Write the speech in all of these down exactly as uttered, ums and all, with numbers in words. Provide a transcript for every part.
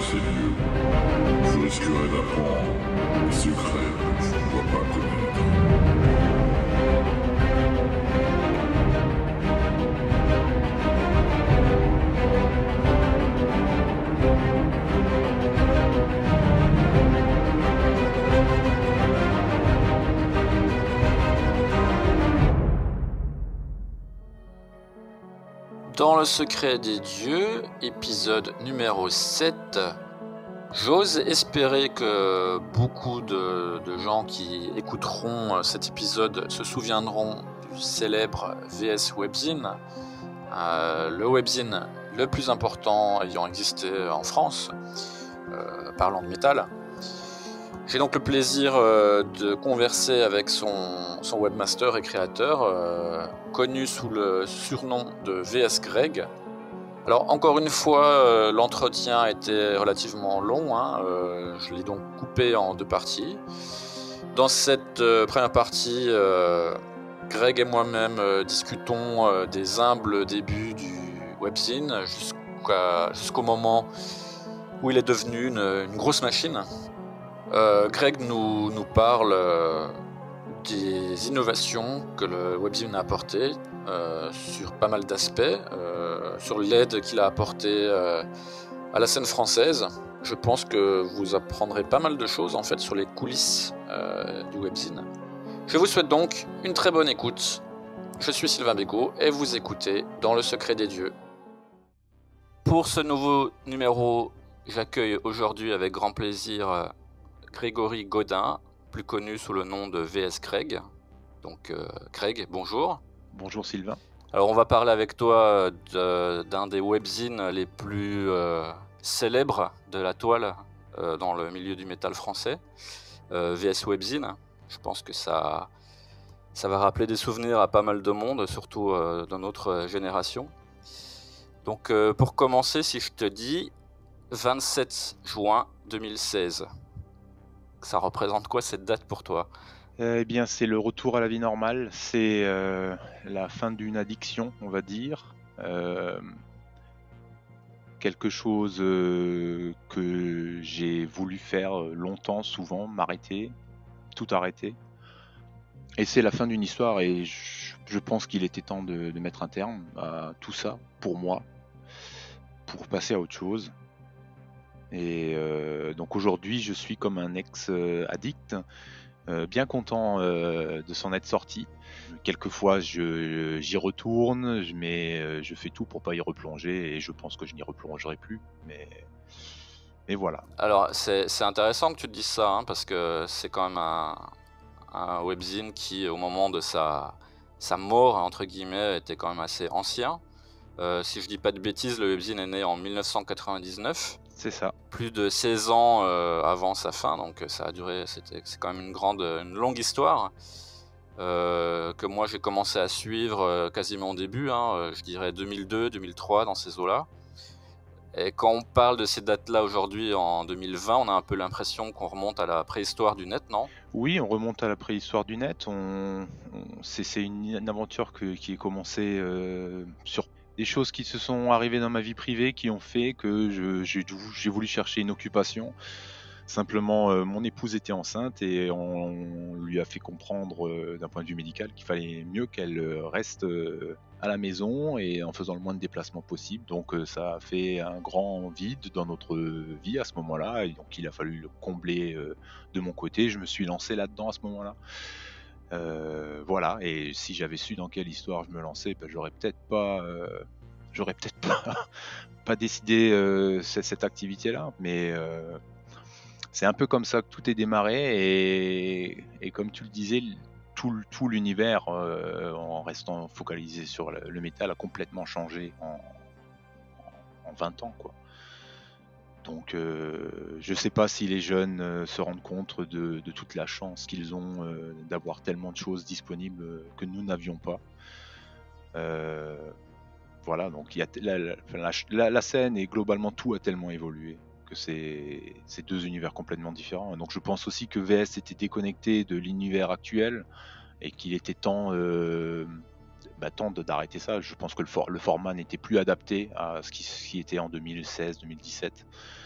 ces lieux, je risquerais d'apprendre des secrets que tu ne dois pas connaître. Dans le secret des dieux, épisode numéro sept, j'ose espérer que beaucoup de, de gens qui écouteront cet épisode se souviendront du célèbre V S Webzine, euh, le webzine le plus important ayant existé en France, euh, parlant de métal. J'ai donc le plaisir euh, de converser avec son, son webmaster et créateur, euh, connu sous le surnom de V S Greg. Alors encore une fois, euh, l'entretien était relativement long, hein, euh, je l'ai donc coupé en deux parties. Dans cette euh, première partie, euh, Greg et moi-même euh, discutons euh, des humbles débuts du webzine jusqu'à, jusqu'au moment où il est devenu une, une grosse machine. Euh, Greg nous, nous parle euh, des innovations que le webzine a apportées euh, sur pas mal d'aspects, euh, sur l'aide qu'il a apportée euh, à la scène française. Je pense que vous apprendrez pas mal de choses en fait sur les coulisses euh, du webzine. Je vous souhaite donc une très bonne écoute. Je suis Sylvain Bégaud et vous écoutez Dans le secret des dieux. Pour ce nouveau numéro, j'accueille aujourd'hui avec grand plaisir euh, Grégory Godin, plus connu sous le nom de V S Greg. Donc euh, Greg, bonjour. Bonjour Sylvain. Alors on va parler avec toi de, d'un des webzines les plus euh, célèbres de la toile euh, dans le milieu du métal français, euh, V S Webzine. Je pense que ça, ça va rappeler des souvenirs à pas mal de monde, surtout euh, dans notre génération. Donc euh, pour commencer, si je te dis vingt-sept juin deux mille seize, ça représente quoi cette date pour toi ? Eh bien, c'est le retour à la vie normale, c'est euh, la fin d'une addiction, on va dire. Euh, quelque chose euh, que j'ai voulu faire longtemps, souvent, m'arrêter, tout arrêter. Et c'est la fin d'une histoire et je, je pense qu'il était temps de, de mettre un terme à tout ça, pour moi, pour passer à autre chose. Et euh, donc aujourd'hui, je suis comme un ex-addict, euh, bien content euh, de s'en être sorti. Quelquefois, je, j'y retourne, mais euh, je fais tout pour pas y replonger, et je pense que je n'y replongerai plus. Mais, mais voilà. Alors, c'est, c'est intéressant que tu te dises ça, hein, parce que c'est quand même un, un webzine qui, au moment de sa, sa mort, entre guillemets, était quand même assez ancien. Euh, si je dis pas de bêtises, le webzine est né en dix-neuf cent quatre-vingt-dix-neuf. C'est ça. Plus de seize ans euh, avant sa fin, donc ça a duré, c'était, c'est quand même une grande, une longue histoire euh, que moi j'ai commencé à suivre euh, quasiment au début, hein, euh, je dirais deux mille deux, deux mille trois, dans ces eaux-là. Et quand on parle de ces dates-là aujourd'hui en deux mille vingt, on a un peu l'impression qu'on remonte à la préhistoire du net, non ? Oui, on remonte à la préhistoire du net. On, on, c'est, c'est une, une aventure que, qui est commencée euh, sur des choses qui se sont arrivées dans ma vie privée, qui ont fait que je, j'ai, j'ai voulu chercher une occupation. Simplement, euh, mon épouse était enceinte et on, on lui a fait comprendre euh, d'un point de vue médical qu'il fallait mieux qu'elle reste euh, à la maison et en faisant le moins de déplacements possible. Donc euh, ça a fait un grand vide dans notre vie à ce moment-là, et donc il a fallu le combler euh, de mon côté. Je me suis lancé là-dedans à ce moment-là. Euh, voilà, et si j'avais su dans quelle histoire je me lançais, ben, j'aurais peut-être pas, euh, j'aurais peut-être pas, pas décidé euh, cette, cette activité-là, mais euh, c'est un peu comme ça que tout est démarré, et, et comme tu le disais, tout, tout l'univers, euh, en restant focalisé sur le, le métal, a complètement changé en, en vingt ans, quoi. Donc euh, je sais pas si les jeunes euh, se rendent compte de, de toute la chance qu'ils ont euh, d'avoir tellement de choses disponibles euh, que nous n'avions pas. Euh, voilà, donc il y a la, la, la, la scène et globalement tout a tellement évolué que c'est, c'est deux univers complètement différents. Donc je pense aussi que V S était déconnecté de l'univers actuel et qu'il était temps, euh, bah, temps de, d'arrêter ça. Je pense que le, for, le format n'était plus adapté à ce qui, ce qui était en deux mille seize deux mille dix-sept.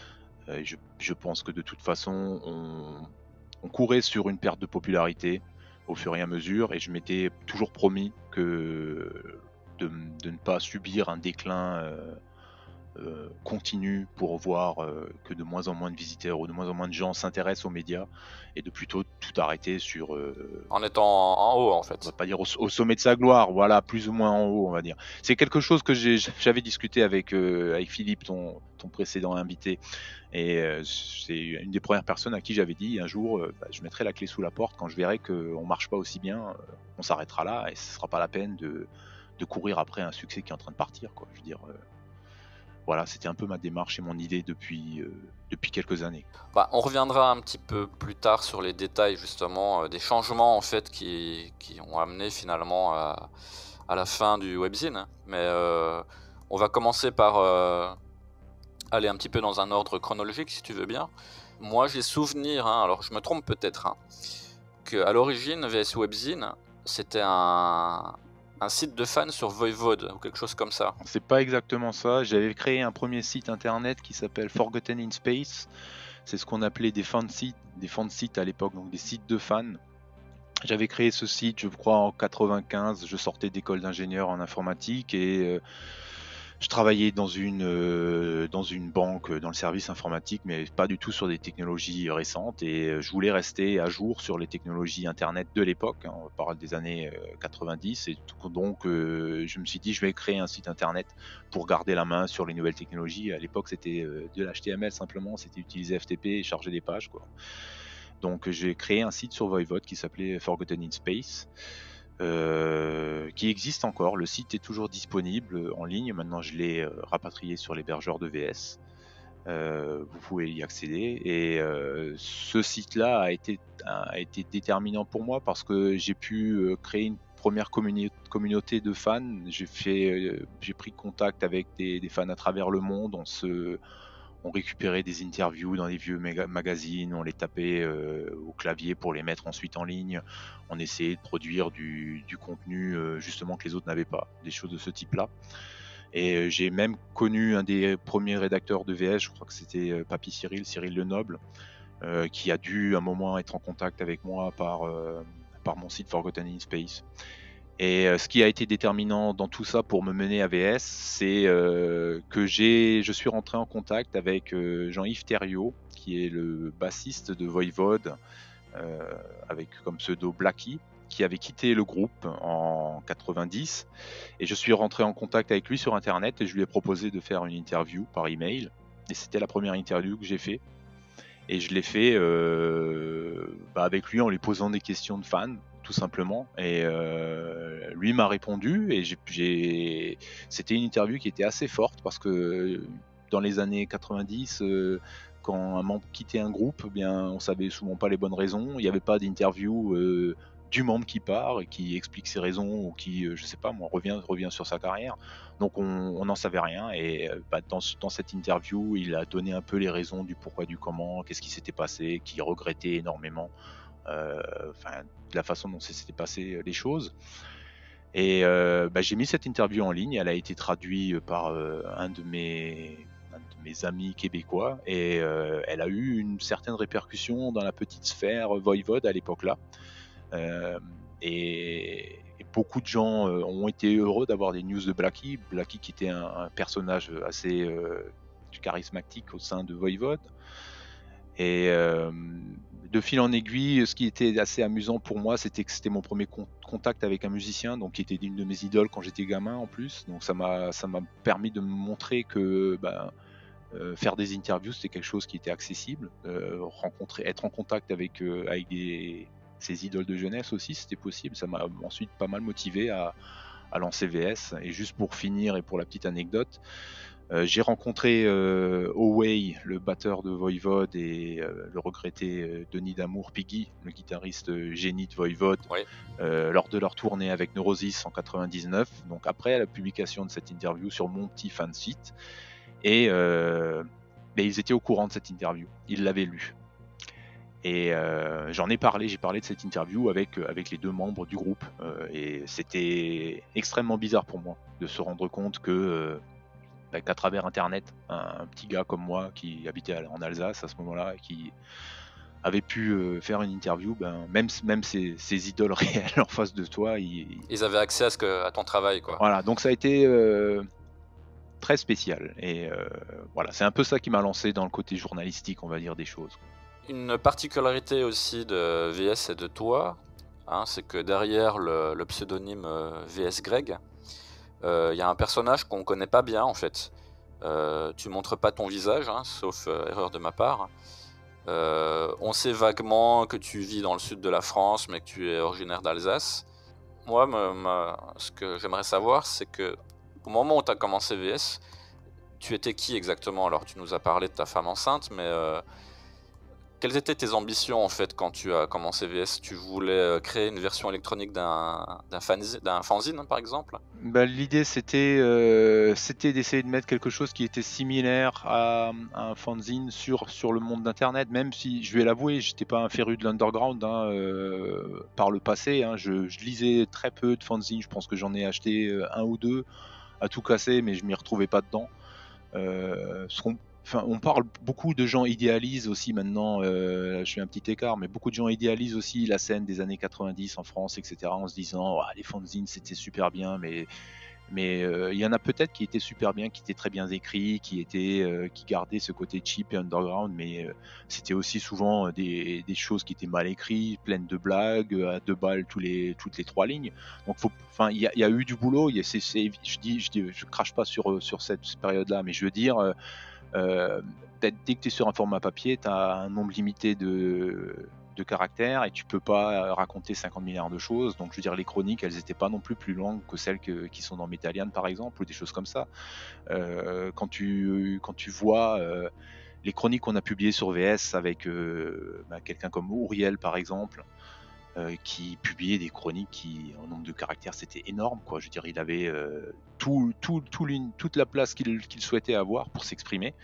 Euh, je, je pense que de toute façon, on, on courait sur une perte de popularité au fur et à mesure, et je m'étais toujours promis que de, de ne pas subir un déclin euh, euh, continu pour voir euh, que de moins en moins de visiteurs ou de moins en moins de gens s'intéressent aux médias, et de plutôt tout arrêter sur, euh, En étant en haut, en on va fait. pas dire au, au sommet de sa gloire, voilà, plus ou moins en haut, on va dire. C'est quelque chose que j'ai, j'avais discuté avec, euh, avec Philippe, ton, ton précédent invité, et euh, c'est une des premières personnes à qui j'avais dit un jour, euh, bah, je mettrai la clé sous la porte quand je verrai qu'on marche pas aussi bien, euh, on s'arrêtera là et ce sera pas la peine de, de courir après un succès qui est en train de partir, quoi. Je veux dire, euh, voilà, c'était un peu ma démarche et mon idée depuis, euh, depuis quelques années. Bah, on reviendra un petit peu plus tard sur les détails justement euh, des changements en fait qui, qui ont amené finalement à, à la fin du webzine, hein. Mais euh, on va commencer par euh, aller un petit peu dans un ordre chronologique si tu veux bien. Moi j'ai souvenir, hein, alors je me trompe peut-être, hein, qu'à l'origine V S Webzine c'était un, un site de fans sur Voivode ou quelque chose comme ça. C'est pas exactement ça. J'avais créé un premier site internet qui s'appelle Forgotten in Space. C'est ce qu'on appelait des fan sites, des fan sites à l'époque, donc des sites de fans. J'avais créé ce site, je crois, en quatre-vingt-quinze. Je sortais d'école d'ingénieur en informatique et euh, je travaillais dans une, euh, dans une banque, euh, dans le service informatique, mais pas du tout sur des technologies récentes. Et euh, je voulais rester à jour sur les technologies Internet de l'époque. Hein, on parle des années euh, quatre-vingt-dix. Et tout, donc, euh, je me suis dit, je vais créer un site Internet pour garder la main sur les nouvelles technologies. À l'époque, c'était euh, de l'H T M L simplement. C'était utiliser F T P et charger des pages, quoi. Donc, j'ai créé un site sur Voivode qui s'appelait Forgotten in Space. Euh, qui existe encore. Le site est toujours disponible en ligne. Maintenant, je l'ai euh, rapatrié sur l'hébergeur de V S. Euh, vous pouvez y accéder. Et euh, ce site-là a été, a été déterminant pour moi parce que j'ai pu euh, créer une première communi- communauté de fans. J'ai fait, euh, j'ai pris contact avec des, des fans à travers le monde. On se On récupérait des interviews dans les vieux magazines, on les tapait euh, au clavier pour les mettre ensuite en ligne. On essayait de produire du, du contenu euh, justement que les autres n'avaient pas, des choses de ce type-là. Et euh, j'ai même connu un des premiers rédacteurs de V S, je crois que c'était euh, Papy Cyril, Cyril Lenoble, euh, qui a dû à un moment être en contact avec moi par, euh, par mon site Forgotten in Space. Et euh, ce qui a été déterminant dans tout ça pour me mener à V S, c'est euh, que j'ai, je suis rentré en contact avec euh, Jean-Yves Thériault, qui est le bassiste de Voivode, euh, avec comme pseudo Blacky, qui avait quitté le groupe en quatre-vingt-dix. Et je suis rentré en contact avec lui sur Internet et je lui ai proposé de faire une interview par email. Et c'était la première interview que j'ai fait. Et je l'ai fait euh, bah avec lui en lui posant des questions de fans, tout simplement. Et euh, lui m'a répondu. Et j'ai, j'ai... c'était une interview qui était assez forte parce que dans les années quatre-vingt-dix, euh, quand un membre quittait un groupe, eh bien, on savait souvent pas les bonnes raisons. Il n'y avait pas d'interview euh, du membre qui part et qui explique ses raisons ou qui, euh, je sais pas, moi, revient, revient sur sa carrière. Donc on n'en savait rien et bah, dans, dans cette interview, il a donné un peu les raisons du pourquoi, du comment, qu'est-ce qui s'était passé, qu'il regrettait énormément, euh, enfin, la façon dont s'étaient passées les choses. Et euh, bah, j'ai mis cette interview en ligne, elle a été traduite par euh, un, de mes, un de mes amis québécois et euh, elle a eu une certaine répercussion dans la petite sphère Voivode à l'époque-là. Euh, et, et beaucoup de gens euh, ont été heureux d'avoir des news de Blacky. Blacky qui était un, un personnage assez euh, charismatique au sein de Voivode. Et euh, de fil en aiguille, ce qui était assez amusant pour moi, c'était que c'était mon premier con- contact avec un musicien, donc qui était une de mes idoles quand j'étais gamin en plus. Donc ça m'a ça m'a permis de me montrer que ben, euh, faire des interviews c'était quelque chose qui était accessible. Euh, rencontrer, être en contact avec euh, avec des ces idoles de jeunesse aussi, c'était possible. Ça m'a ensuite pas mal motivé à, à lancer V S. Et juste pour finir et pour la petite anecdote, euh, j'ai rencontré euh, Oway, le batteur de Voivode, et euh, le regretté euh, Denis Damour Piggy, le guitariste euh, génie de Voivode, Oui. euh, lors de leur tournée avec Neurosis en quatre-vingt-dix-neuf. Donc après la publication de cette interview sur mon petit fan site, et euh, mais ils étaient au courant de cette interview, ils l'avaient lu. Et euh, j'en ai parlé, j'ai parlé de cette interview avec, avec les deux membres du groupe. Euh, et c'était extrêmement bizarre pour moi de se rendre compte que euh, bah, qu'à travers Internet, un, un petit gars comme moi qui habitait en Alsace à ce moment-là, qui avait pu euh, faire une interview, ben, même, même ses, ses idoles réelles en face de toi, ils, Ils avaient accès à, ce que, à ton travail, quoi. voilà, donc ça a été euh, très spécial. Et euh, voilà, c'est un peu ça qui m'a lancé dans le côté journalistique, on va dire, des choses. Une particularité aussi de V S et de toi, hein, c'est que derrière le, le pseudonyme euh, V S Greg, il euh, y a un personnage qu'on connaît pas bien en fait. Euh, tu montres pas ton visage, hein, sauf euh, erreur de ma part. Euh, on sait vaguement que tu vis dans le sud de la France, mais que tu es originaire d'Alsace. Moi, me, me, ce que j'aimerais savoir, c'est que au moment où tu as commencé V S, tu étais qui exactement? Alors, tu nous as parlé de ta femme enceinte, mais euh, quelles étaient tes ambitions en fait quand tu as commencé V S? Tu voulais créer une version électronique d'un d'un fanzine, d'un fanzine par exemple? Bah, l'idée c'était euh, c'était d'essayer de mettre quelque chose qui était similaire à, à un fanzine sur, sur le monde d'internet, même si je vais l'avouer, j'étais pas un féru de l'underground hein, euh, par le passé, hein, je, je lisais très peu de fanzines, je pense que j'en ai acheté un ou deux à tout casser, mais je m'y retrouvais pas dedans. Euh, ce qu'on Enfin, on parle beaucoup de gens idéalisent aussi maintenant, euh, je fais un petit écart, mais beaucoup de gens idéalisent aussi la scène des années quatre-vingt-dix en France, et cetera, en se disant oh, les fanzines c'était super bien, mais mais euh, il y en a peut-être qui étaient super bien, qui étaient très bien écrits, qui étaient euh, qui gardaient ce côté cheap et underground, mais euh, c'était aussi souvent des, des choses qui étaient mal écrites, pleines de blagues, à deux balles tous les toutes les trois lignes. Donc faut, enfin il y, y, a eu du boulot. Y a, c'est, c'est, je dis je dis je crache pas sur sur cette période-là, mais je veux dire euh, Euh, dès que tu es sur un format papier, tu as un nombre limité de, de caractères et tu peux pas raconter cinquante milliards de choses. Donc, je veux dire, les chroniques, elles n'étaient pas non plus plus longues que celles que, qui sont dans Metallian, par exemple, ou des choses comme ça. Euh, quand, tu, quand tu vois euh, les chroniques qu'on a publiées sur V S avec euh, bah, quelqu'un comme Ouriel, par exemple, euh, qui publiait des chroniques qui, en nombre de caractères, c'était énorme, quoi. Je veux dire, il avait euh, tout, tout, tout toute la place qu'il, qu'il souhaitait avoir pour s'exprimer.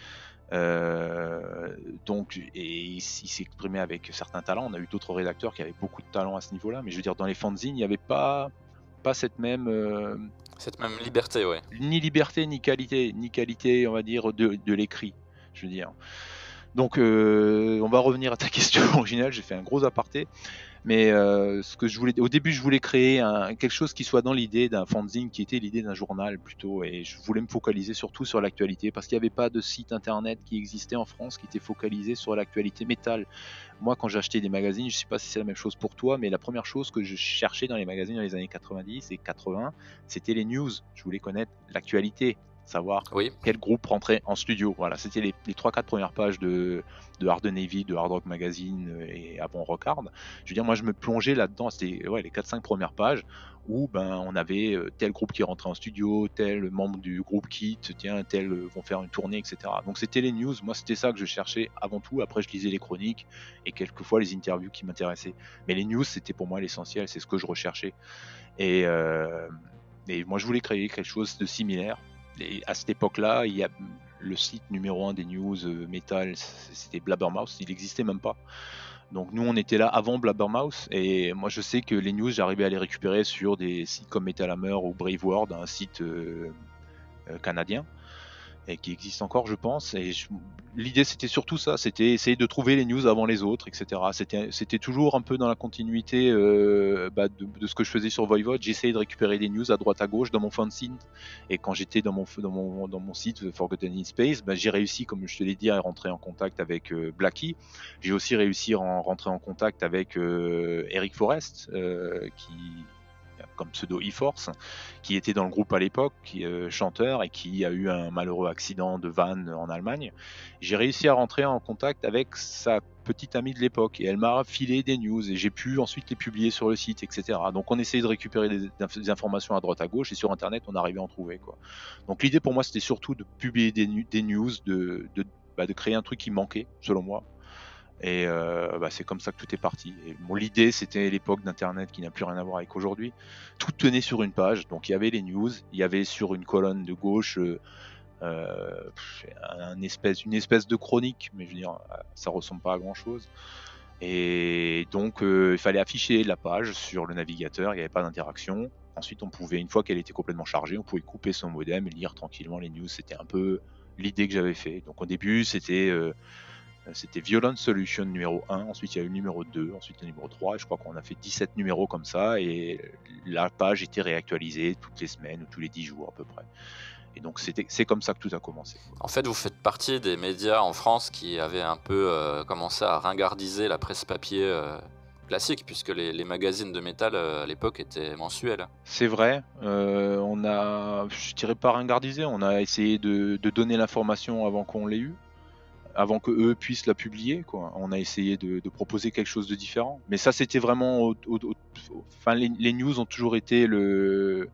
Euh, donc, et il, il s'exprimait avec certains talents. On a eu d'autres rédacteurs qui avaient beaucoup de talent à ce niveau-là, mais je veux dire, dans les fanzines, il n'y avait pas, pas cette même euh, cette même liberté, ouais. Ni liberté, ni qualité, ni qualité, on va dire, de, de l'écrit. Je veux dire. Donc, euh, on va revenir à ta question originale. J'ai fait un gros aparté. Mais euh, ce que je voulais, au début, je voulais créer un, quelque chose qui soit dans l'idée d'un fanzine, qui était l'idée d'un journal plutôt, et je voulais me focaliser surtout sur l'actualité, parce qu'il n'y avait pas de site internet qui existait en France qui était focalisé sur l'actualité métal. Moi, quand j'achetais des magazines, je ne sais pas si c'est la même chose pour toi, mais la première chose que je cherchais dans les magazines dans les années quatre-vingt-dix et quatre-vingts, c'était les news. Je voulais connaître l'actualité, savoir oui. quel groupe rentrait en studio. Voilà, c'était les, les trois quatre premières pages de, de Hard Navy, de Hard Rock Magazine et avant Rock Hard. Je veux dire, moi, je me plongeais là-dedans. C'était ouais, les quatre cinq premières pages où ben, on avait tel groupe qui rentrait en studio, tel membre du groupe quitte, tiens, tel vont faire une tournée, et cetera. Donc c'était les news. Moi, c'était ça que je cherchais avant tout. Après, je lisais les chroniques et quelquefois les interviews qui m'intéressaient. Mais les news, c'était pour moi l'essentiel. C'est ce que je recherchais. Et, euh, et moi, je voulais créer quelque chose de similaire. Et à cette époque-là, il y a le site numéro un des news euh, metal, c'était Blabbermouth, il n'existait même pas. Donc nous, on était là avant Blabbermouth, et moi je sais que les news, j'arrivais à les récupérer sur des sites comme Metal Hammer ou Brave World, un site euh, euh, canadien, et qui existe encore, je pense. Et je... l'idée, c'était surtout ça, c'était essayer de trouver les news avant les autres, et cetera. C'était, c'était toujours un peu dans la continuité euh, bah, de, de ce que je faisais sur Voivod. J'essayais de récupérer des news à droite à gauche dans mon fanzine. Et quand j'étais dans mon, dans mon, dans mon site Forgotten in Space, bah, j'ai réussi, comme je te l'ai dit, à rentrer en contact avec euh, Blackie. J'ai aussi réussi à rentrer en contact avec euh, Eric Forrest, euh, qui... comme pseudo E-Force, qui était dans le groupe à l'époque, qui est euh, chanteur et qui a eu un malheureux accident de van en Allemagne. J'ai réussi à rentrer en contact avec sa petite amie de l'époque et elle m'a filé des news et j'ai pu ensuite les publier sur le site, et cetera. Donc on essayait de récupérer des, des informations à droite à gauche et sur internet on arrivait à en trouver, quoi. Donc l'idée pour moi c'était surtout de publier des, des news, de, de, bah, de créer un truc qui manquait selon moi. Et euh, bah, c'est comme ça que tout est parti. Et bon, l'idée, c'était l'époque d'Internet qui n'a plus rien à voir avec aujourd'hui. Tout tenait sur une page. Donc il y avait les news, il y avait sur une colonne de gauche euh, euh, un espèce, une espèce de chronique, mais je veux dire, ça ressemble pas à grand chose. Et donc euh, il fallait afficher la page sur le navigateur, il n'y avait pas d'interaction. ensuite, on pouvait, une fois qu'elle était complètement chargée, on pouvait couper son modem et lire tranquillement les news. C'était un peu l'idée que j'avais fait. Donc au début, c'était euh, c'était Violent Solution numéro un, ensuite il y a eu le numéro deux, ensuite le numéro trois, et je crois qu'on a fait dix-sept numéros comme ça, et la page était réactualisée toutes les semaines ou tous les dix jours à peu près. Et donc c'était, c'est comme ça que tout a commencé. En fait, vous faites partie des médias en France qui avaient un peu euh, commencé à ringardiser la presse papier euh, classique, puisque les, les magazines de métal euh, à l'époque étaient mensuels. C'est vrai, euh, on a, je dirais pas ringardisé, on a essayé de, de donner l'information avant qu'on l'ait eue, avant que eux puissent la publier, quoi. On a essayé de, de proposer quelque chose de différent. Mais ça, c'était vraiment, au, au, au, enfin, les, les news ont toujours été le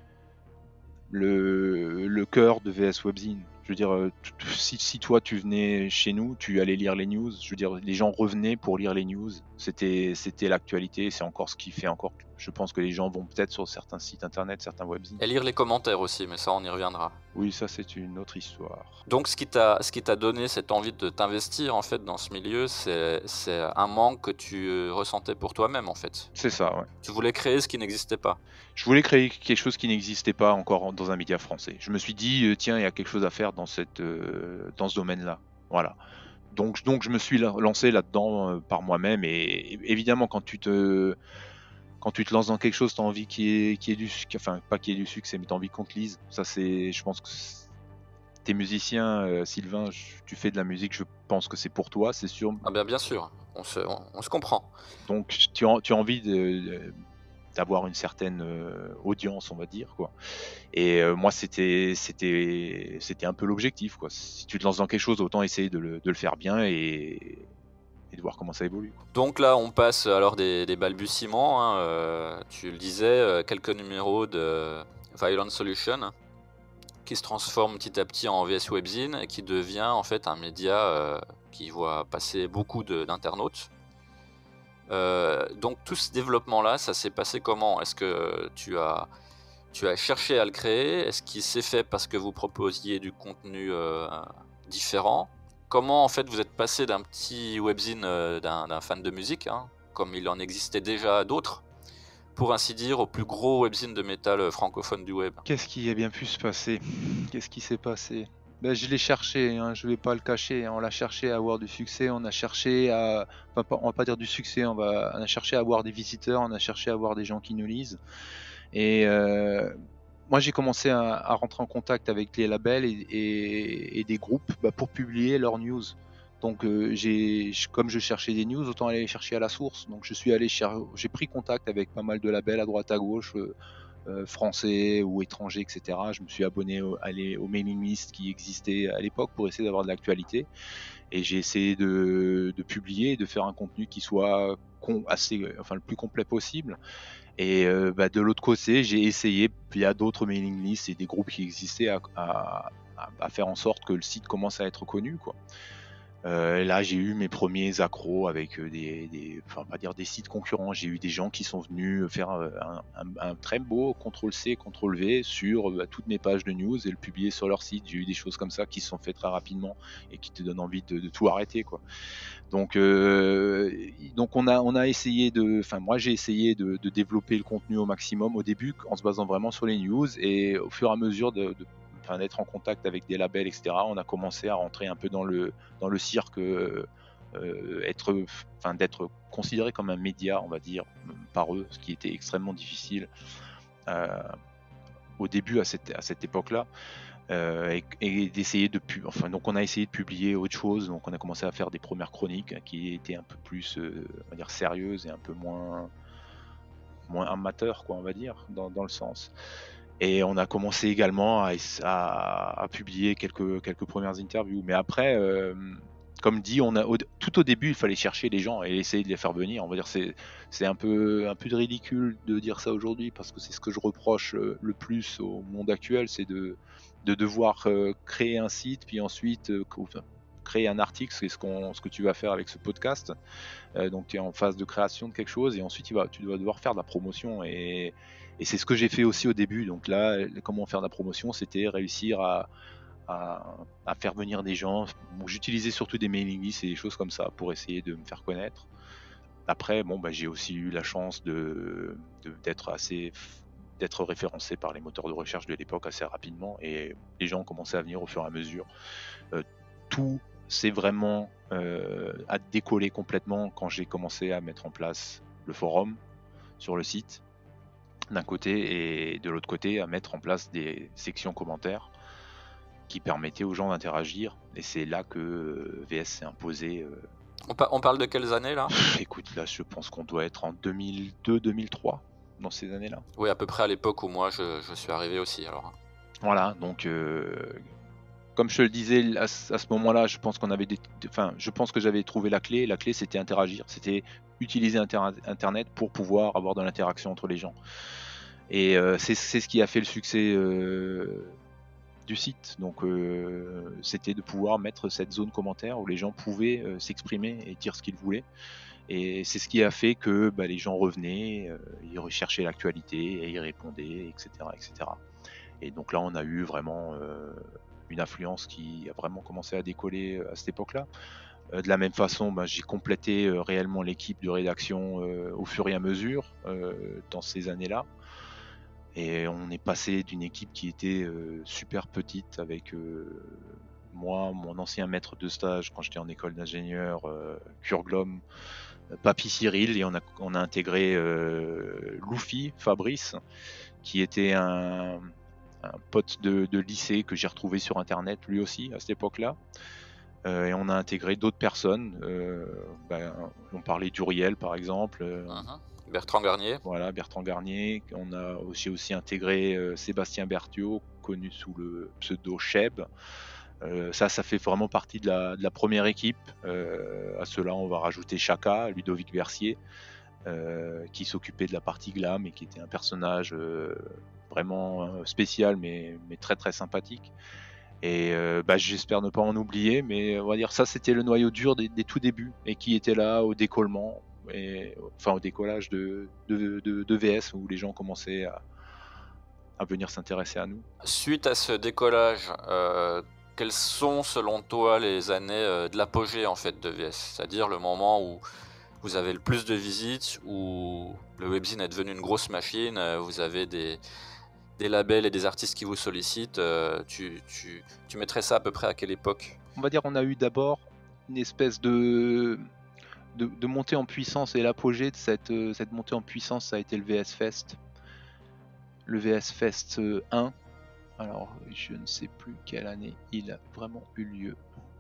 le, le cœur de V S Webzine. Je veux dire, si, si toi tu venais chez nous, tu allais lire les news. Je veux dire, les gens revenaient pour lire les news. C'était, c'était l'actualité. C'est encore ce qui fait encore. Je pense que les gens vont peut-être sur certains sites internet, certains webzines. Et lire les commentaires aussi, mais ça on y reviendra. Oui, ça c'est une autre histoire. Donc ce qui t'a, ce qui t'a donné cette envie de t'investir en fait dans ce milieu, c'est, c'est un manque que tu ressentais pour toi-même en fait. C'est ça, ouais. Tu voulais créer ce qui n'existait pas. Je voulais créer quelque chose qui n'existait pas encore dans un média français. Je me suis dit, euh, tiens, il y a quelque chose à faire dans, cette, euh, dans ce domaine-là. Voilà. Donc, donc je me suis lancé là-dedans euh, par moi-même. Et, et évidemment, quand tu te, quand tu te lances dans quelque chose, tu as envie qu'il y ait, qu'il y ait du succès. Enfin, pas qu'il y ait du succès, mais tu as envie qu'on te lise. Ça, c'est, je pense que t'es musicien, euh, Sylvain, je, tu fais de la musique, je pense que c'est pour toi, c'est sûr. Ah bien, bien sûr, on se, on, on se comprend. Donc, tu as, tu as envie de... de d'avoir une certaine euh, audience, on va dire, quoi. Et euh, moi, c'était, c'était, c'était un peu l'objectif, quoi. Si tu te lances dans quelque chose, autant essayer de le, de le faire bien et, et de voir comment ça évolue, quoi. Donc là, on passe alors des, des balbutiements, hein, euh, tu le disais, euh, quelques numéros de Violent Solution, qui se transforme petit à petit en V S Webzine et qui devient en fait un média euh, qui voit passer beaucoup de, d'internautes. Euh, donc tout ce développement-là, ça s'est passé comment? Est-ce que tu as, tu as cherché à le créer? Est-ce qu'il s'est fait parce que vous proposiez du contenu euh, différent? Comment en fait vous êtes passé d'un petit webzine euh, d'un, d'un fan de musique, hein, comme il en existait déjà d'autres, pour ainsi dire, au plus gros webzine de métal francophone du web? Qu'est-ce qui a bien pu se passer? Qu'est-ce qui s'est passé? Ben, je l'ai cherché, hein, je vais pas le cacher. On l'a cherché à avoir du succès, on a cherché à, enfin, on va pas dire du succès, on va, on a cherché à avoir des visiteurs, on a cherché à avoir des gens qui nous lisent. Et euh, moi, j'ai commencé à, à rentrer en contact avec les labels et, et, et des groupes bah, pour publier leurs news. Donc, euh, j'ai, comme je cherchais des news, autant aller les chercher à la source. Donc, je suis allé, cher- j'ai pris contact avec pas mal de labels à droite à gauche. Euh, Euh, français ou étrangers, et cetera. Je me suis abonné au, à les, aux mailing lists qui existaient à l'époque pour essayer d'avoir de l'actualité. Et j'ai essayé de, de publier et de faire un contenu qui soit con, assez, enfin, le plus complet possible. Et euh, bah, de l'autre côté, j'ai essayé, via d'autres mailing lists et des groupes qui existaient, à, à, à faire en sorte que le site commence à être connu, quoi. Euh, là, j'ai eu mes premiers accros avec des, des, enfin pas dire des sites concurrents. J'ai eu des gens qui sont venus faire un, un, un très beau contrôle C, contrôle V sur bah, toutes mes pages de news et le publier sur leur site. J'ai eu des choses comme ça qui se sont faites très rapidement et qui te donnent envie de, de tout arrêter, quoi. Donc, euh, donc on a, on a essayé de, enfin moi j'ai essayé de, de développer le contenu au maximum au début en se basant vraiment sur les news, et au fur et à mesure de, de Enfin, d'être en contact avec des labels, et cetera, on a commencé à rentrer un peu dans le, dans le cirque, euh, être, enfin, d'être considéré comme un média, on va dire, par eux, ce qui était extrêmement difficile euh, au début à cette, à cette époque-là. Euh, et, et d'essayer de pu- enfin donc on a essayé de publier autre chose, donc on a commencé à faire des premières chroniques hein, qui étaient un peu plus euh, on va dire sérieuses et un peu moins moins amateurs, quoi, on va dire, dans, dans le sens. Et on a commencé également à, à, à publier quelques, quelques premières interviews. Mais après, euh, comme dit, on a, au, tout au début, il fallait chercher les gens et essayer de les faire venir. On va dire c'est c'est un peu, un peu de ridicule de dire ça aujourd'hui, parce que c'est ce que je reproche le plus au monde actuel, c'est de, de devoir euh, créer un site, puis ensuite euh, créer un article, c'est ce, qu'on, ce que tu vas faire avec ce podcast. Euh, donc tu es en phase de création de quelque chose, et ensuite tu vas, tu vas devoir faire de la promotion. Et Et c'est ce que j'ai fait aussi au début. Donc là, comment faire de la promotion, c'était réussir à, à, à faire venir des gens. Bon, j'utilisais surtout des mailing lists et des choses comme ça pour essayer de me faire connaître. Après, bon, bah, j'ai aussi eu la chance de, de, d'être assez d'être référencé par les moteurs de recherche de l'époque assez rapidement, et les gens ont commencé à venir au fur et à mesure. Euh, tout s'est vraiment euh, à décoller complètement quand j'ai commencé à mettre en place le forum sur le site d'un côté, et de l'autre côté à mettre en place des sections commentaires qui permettaient aux gens d'interagir, et c'est là que euh, V S s'est imposé. euh, On, pa- on parle de quelles années là? Pff, écoute, là je pense qu'on doit être en deux mille deux deux mille trois, dans ces années-là. Oui, à peu près à l'époque où moi je, je suis arrivé aussi alors. Voilà, donc euh, comme je te le disais, à, ce à ce moment-là, je pense qu'on avait des, enfin, je pense que j'avais trouvé la clé. La clé, c'était interagir, c'était utiliser inter- Internet pour pouvoir avoir de l'interaction entre les gens. Et euh, c'est c'est ce qui a fait le succès euh, du site. Donc, euh, c'était de pouvoir mettre cette zone commentaire où les gens pouvaient euh, s'exprimer et dire ce qu'ils voulaient. Et c'est ce qui a fait que bah, les gens revenaient, euh, ils recherchaient l'actualité et ils répondaient, et cetera, et cetera. Et donc là, on a eu vraiment euh, une influence qui a vraiment commencé à décoller à cette époque-là. Euh, de la même façon, bah, j'ai complété euh, réellement l'équipe de rédaction euh, au fur et à mesure euh, dans ces années-là. Et on est passé d'une équipe qui était euh, super petite avec euh, moi, mon ancien maître de stage quand j'étais en école d'ingénieur, euh, Kurglom, Papy Cyril, et on a, on a intégré euh, Luffy, Fabrice, qui était un, un pote de, de lycée que j'ai retrouvé sur internet lui aussi à cette époque-là. Euh, et on a intégré d'autres personnes. Euh, ben, on parlait d'Uriel par exemple. Euh, Mhm. Bertrand Garnier. Voilà, Bertrand Garnier. On a aussi, aussi intégré euh, Sébastien Berthiaud, connu sous le pseudo Cheb. Euh, ça, ça fait vraiment partie de la, de la première équipe. Euh, à cela, on va rajouter Chaka, Ludovic Versier, euh, qui s'occupait de la partie glam et qui était un personnage euh, vraiment spécial, mais, mais très très sympathique. Et euh, bah, j'espère ne pas en oublier, mais on va dire ça, c'était le noyau dur des, des tout débuts et qui était là au décollement, et, enfin au décollage de, de, de, de V S, où les gens commençaient à, à venir s'intéresser à nous. Suite à ce décollage, euh, quelles sont selon toi les années euh, de l'apogée en fait de V S? C'est-à-dire le moment où vous avez le plus de visites, où le webzine est devenu une grosse machine, euh, vous avez des, des labels et des artistes qui vous sollicitent. euh, tu, tu, tu mettrais ça à peu près à quelle époque? On va dire on a eu d'abord une espèce de, de, de montée en puissance, et l'apogée de cette, cette montée en puissance, ça a été le V S Fest. Le V S Fest un, alors je ne sais plus quelle année il a vraiment eu lieu.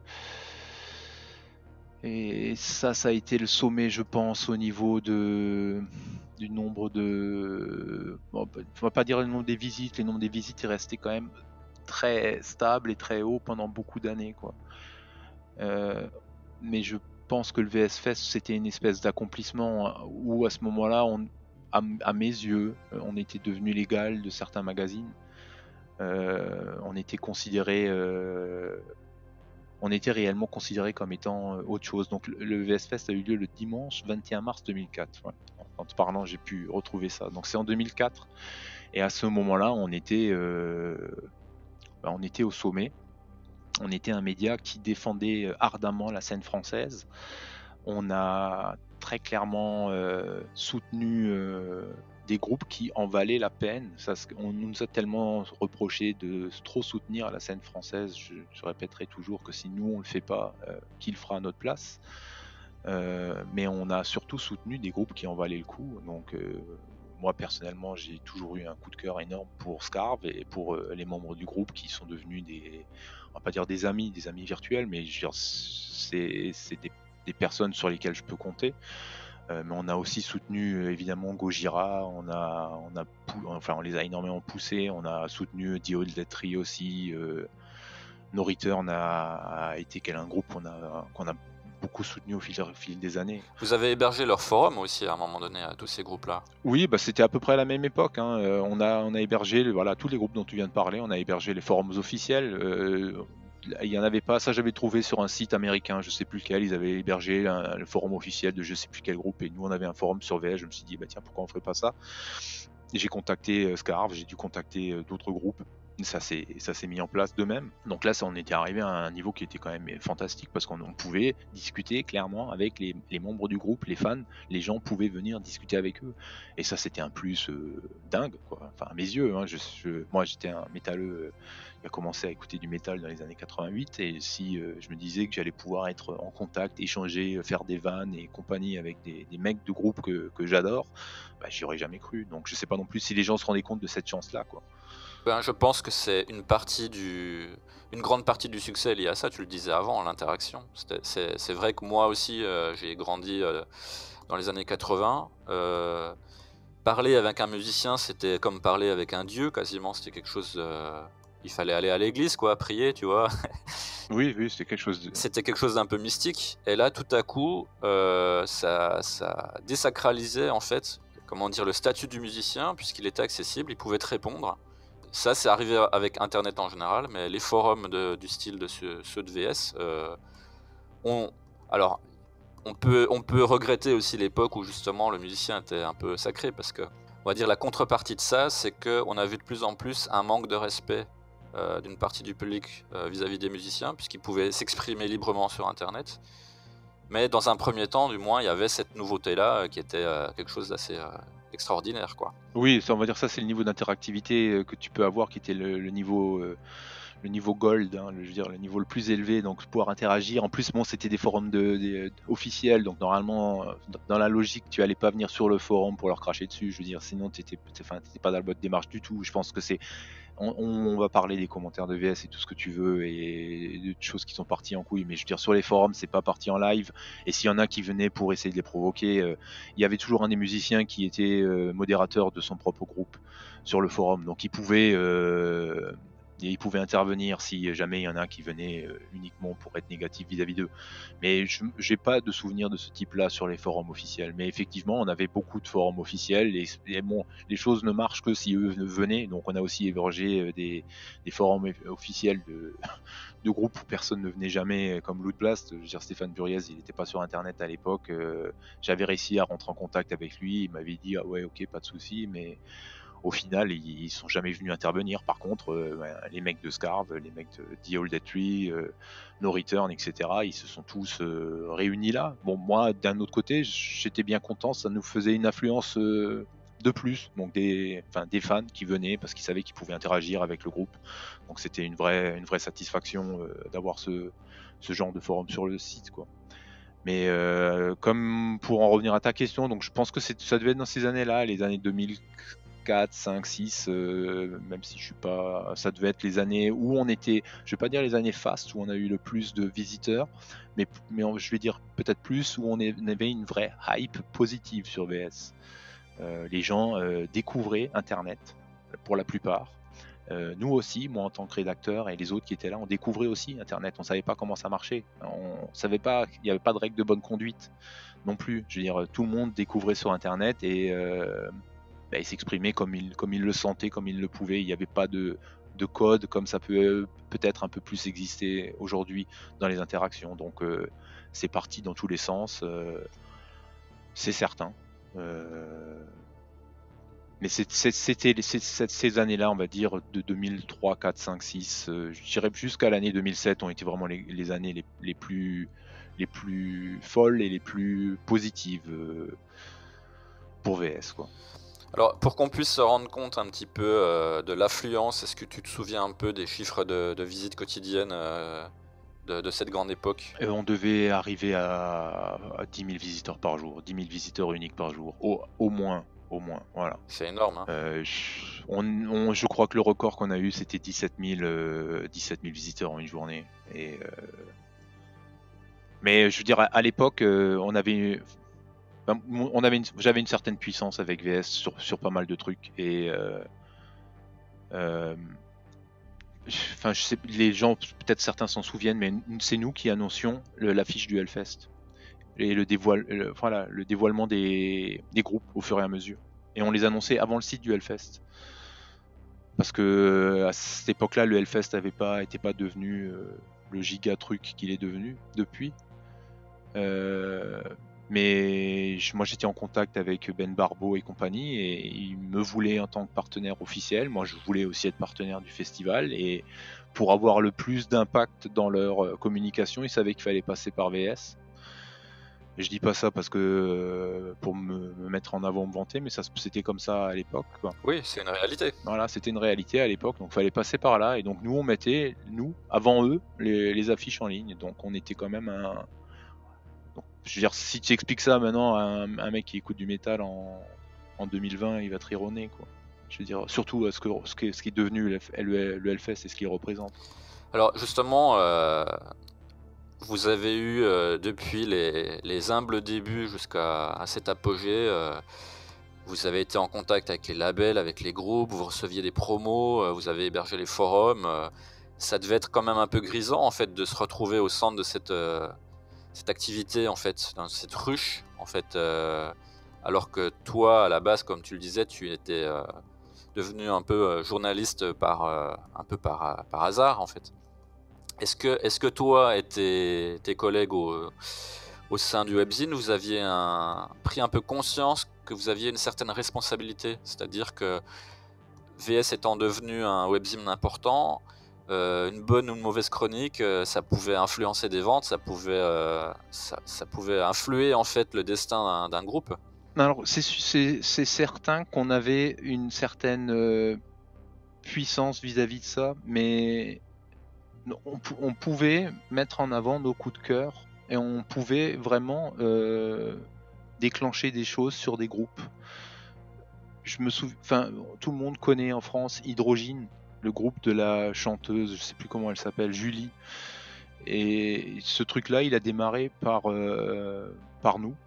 Et ça, ça a été le sommet, je pense, au niveau de, du nombre de... Bon, on va pas dire le nombre des visites, le nombre des visites est resté quand même très stable et très haut pendant beaucoup d'années, quoi. Euh, mais je pense que le V S Fest, c'était une espèce d'accomplissement où, à ce moment-là, on, à, à mes yeux, on était devenu légal de certains magazines. Euh, on était considéré... Euh, on était réellement considéré comme étant autre chose. Donc le V S Fest a eu lieu le dimanche vingt et un mars deux mille quatre. Ouais. En te parlant, j'ai pu retrouver ça. Donc c'est en deux mille quatre. Et à ce moment-là, on était, euh, bah, on était au sommet. On était un média qui défendait ardemment la scène française. On a très clairement euh, soutenu euh, des groupes qui en valaient la peine. Ça, on nous a tellement reproché de trop soutenir la scène française. Je, je répéterai toujours que si nous on le fait pas, euh, qui le fera à notre place. Euh, mais on a surtout soutenu des groupes qui en valaient le coup. Donc euh, moi personnellement, j'ai toujours eu un coup de cœur énorme pour Scarve et pour euh, les membres du groupe qui sont devenus des, on va pas dire des amis, des amis virtuels, mais je veux dire, c'est, c'est des, des personnes sur lesquelles je peux compter. Euh, mais on a aussi soutenu euh, évidemment Gojira, on a, on a, enfin on les a énormément poussés, on a soutenu The Old Dead Tree aussi. Euh, No Return a, a été quel un groupe qu'on a, qu'on a beaucoup soutenu au fil, au fil des années. Vous avez hébergé leur forum aussi à un moment donné, à tous ces groupes-là? Oui, bah, c'était à peu près à la même époque. Hein. Euh, on, a, on a hébergé voilà, tous les groupes dont tu viens de parler, on a hébergé les forums officiels. Euh, il n'y en avait pas, ça j'avais trouvé sur un site américain, je sais plus lequel, ils avaient hébergé un, le forum officiel de je sais plus quel groupe, et nous on avait un forum sur V S. Je me suis dit, bah tiens, pourquoi on ferait pas ça? Et j'ai contacté euh, Scarve, j'ai dû contacter euh, d'autres groupes. Ça s'est ça s'est mis en place de même. Donc là, ça, on était arrivé à un niveau qui était quand même fantastique parce qu'on on pouvait discuter clairement avec les, les membres du groupe, les fans, les gens pouvaient venir discuter avec eux. Et ça, c'était un plus euh, dingue, quoi. Enfin, à mes yeux, hein, je, je- moi, j'étais un métalleux euh, qui a commencé à écouter du métal dans les années quatre-vingt-huit, et si euh, je me disais que j'allais pouvoir être en contact, échanger, faire des vannes et compagnie avec des, des mecs de groupe que, que j'adore, bah, j'y aurais jamais cru. Donc je sais pas non plus si les gens se rendaient compte de cette chance-là, quoi. Ben, je pense que c'est une partie du, une grande partie du succès liée à ça. Tu le disais avant, l'interaction. C'était- C'est c'est vrai que moi aussi, euh, j'ai grandi euh, dans les années quatre-vingts. Euh, parler avec un musicien, c'était comme parler avec un dieu quasiment. C'était quelque chose. euh, il fallait aller à l'église, quoi, prier, tu vois. Oui, oui, c'était quelque chose de... C'était quelque chose d'un peu mystique. Et là, tout à coup, euh, ça, ça désacralisait en fait, comment dire, le statut du musicien, puisqu'il était accessible, il pouvait te répondre. Ça, c'est arrivé avec Internet en général, mais les forums de- du style de ceux, ceux de V S, euh, ont... Alors, on peut, on peut regretter aussi l'époque où justement le musicien était un peu sacré, parce que, on va dire, la contrepartie de ça, c'est qu'on a vu de plus en plus un manque de respect euh, d'une partie du public euh, vis-à-vis des musiciens, puisqu'ils pouvaient s'exprimer librement sur Internet. Mais dans un premier temps, du moins, il y avait cette nouveauté-là euh, qui était euh, quelque chose d'assez euh, extraordinaire, quoi. Oui, ça, on va dire ça, c'est le niveau d'interactivité euh, que tu peux avoir, qui était le, le niveau, euh, le niveau gold, hein, le, je veux dire le niveau le plus élevé, donc pouvoir interagir. En plus, bon, c'était des forums de, des- officiels, donc normalement, euh, dans dans la logique, tu allais pas venir sur le forum pour leur cracher dessus. Je veux dire, sinon, t'étais, enfin, t'étais pas dans la bonne démarche du tout. Je pense que c'est, on, on va parler des commentaires de V S et tout ce que tu veux et de choses qui sont parties en couille, mais je veux dire, sur les forums, c'est pas parti en live. Et s'il y en a qui venaient pour essayer de les provoquer, euh, il y avait toujours un des musiciens qui était euh, modérateur de son propre groupe sur le forum, donc il pouvait euh, et il pouvait intervenir si jamais il y en a qui venaient euh, uniquement pour être négatif vis-à-vis d'eux. Mais je j'ai pas de souvenir de ce type-là sur les forums officiels. Mais effectivement, on avait beaucoup de forums officiels et, et bon, les choses ne marchent que si eux venaient. Donc on a aussi hébergé euh, des, des forums officiels de, de groupes où personne ne venait jamais, comme Loot Blast. Je veux dire, Stéphane Buriez, il n'était pas sur Internet à l'époque. Euh, J'avais réussi à rentrer en contact avec lui. Il m'avait dit ah ouais, ok, pas de souci, mais au final, ils, ils sont jamais venus intervenir. Par contre, euh, les mecs de Scarve, les mecs de The Old Tree, euh, No Return, et cetera, ils se sont tous euh, réunis là. Bon, moi, d'un autre côté, j'étais bien content, ça nous faisait une influence euh, de plus, donc des, enfin, des fans qui venaient parce qu'ils savaient qu'ils pouvaient interagir avec le groupe. Donc c'était une vraie, une vraie satisfaction euh, d'avoir ce, ce genre de forum sur le site, quoi. Mais euh, comme pour en revenir à ta question, donc je pense que c'est, ça devait être dans ces années-là, les années deux mille quatre, cinq, six, euh, même si je suis pas, ça devait être les années où on était, je vais pas dire les années fast où on a eu le plus de visiteurs, mais, mais on- je vais dire peut-être plus où on, est- on avait une vraie hype positive sur V S. Euh, les gens euh, découvraient Internet pour la plupart. Euh, nous aussi, moi en tant que rédacteur et les autres qui étaient là, on découvrait aussi Internet. On savait pas comment ça marchait. On savait pas qu'il n'y avait pas de règles de bonne conduite non plus. Je veux dire, tout le monde découvrait sur Internet et euh, bah, il s'exprimait comme il, comme il le sentait, comme il le pouvait. Il n'y avait pas de, de code comme ça peut peut-être un peu plus exister aujourd'hui dans les interactions. Donc euh, c'est parti dans tous les sens, euh, c'est certain. Euh, mais c'est- c'est- c'était les- c'est- c'est- ces années-là, on va dire, de deux mille trois, quatre, cinq, six, euh, je dirais jusqu'à l'année deux mille sept, ont été vraiment les, les années les, les plus, les plus folles et les plus positives euh, pour V S, quoi. Alors, pour qu'on puisse se rendre compte un petit peu euh, de l'affluence, est-ce que tu te souviens un peu des chiffres de, de visites quotidiennes euh, de, de cette grande époque? Euh, on devait arriver à, à dix mille visiteurs par jour, dix mille visiteurs uniques par jour, au, au moins, au moins, voilà. C'est énorme, hein? Euh, je, on, on- je crois que le record qu'on a eu, c'était dix-sept mille, euh, dix-sept mille visiteurs en une journée. Et, euh, mais je veux dire, à, à l'époque, euh, on avait, ben, on avait une- j'avais une certaine puissance avec V S sur, sur pas mal de trucs. Et euh, euh, enfin, je sais, les gens, peut-être certains s'en souviennent, mais c'est nous qui annoncions le- l'affiche du Hellfest et le, dévoile, le, voilà, le dévoilement des, des groupes au fur et à mesure. Et on les annonçait avant le site du Hellfest. Parce que à cette époque-là, le Hellfest n'avait pas, était pas devenu euh, le giga truc qu'il est devenu depuis. Euh, Mais je- moi j'étais en contact avec Ben Barbeau et compagnie et ils me voulaient en tant que partenaire officiel. Moi je voulais aussi être partenaire du festival et pour avoir le plus d'impact dans leur euh, communication, ils savaient qu'il fallait passer par V S. Et je dis pas ça parce que euh, pour me, me mettre en avant, me vanter, mais ça se- c'était comme ça à l'époque, quoi. Oui, c'est une réalité. Voilà, c'était une réalité à l'époque, donc il fallait passer par là. Et donc nous on mettait, nous, avant eux, les, les affiches en ligne. Donc on était quand même un, donc, je veux dire, si tu expliques ça maintenant à un, un mec qui écoute du métal en, en deux mille vingt, il va te rire au nez, quoi. Je veux dire, surtout euh, ce, que, ce, qui, est, ce qui est devenu le, le, le Hellfest et ce qu'il représente. Alors justement, euh, vous avez eu euh, depuis les, les humbles débuts jusqu'à à cet apogée, euh, vous avez été en contact avec les labels, avec les groupes, vous receviez des promos, euh, vous avez hébergé les forums. euh, ça devait être quand même un peu grisant en fait de se retrouver au centre de cette, euh, cette activité en fait, dans cette ruche en fait, euh, alors que toi à la base, comme tu le disais, tu étais euh, devenu un peu euh, journaliste par euh, un peu par, euh, par hasard en fait. Est-ce que, est-ce que toi et tes, tes collègues au, au sein du webzine, vous aviez un, pris un peu conscience que vous aviez une certaine responsabilité? C'est-à-dire que V S étant devenu un webzine important, euh, une bonne ou une mauvaise chronique, euh, ça pouvait influencer des ventes, ça pouvait, euh, ça, ça pouvait influer en fait le destin d'un, d'un groupe. Alors, c'est, c'est, c'est certain qu'on avait une certaine euh, puissance vis-à-vis de ça, mais on, on pouvait mettre en avant nos coups de cœur et on pouvait vraiment euh, déclencher des choses sur des groupes. Je me souviens, enfin, tout le monde connaît en France Hydrogyne, le groupe de la chanteuse, je sais plus comment elle s'appelle, Julie. Et ce truc-là, il a démarré par, euh, par nous.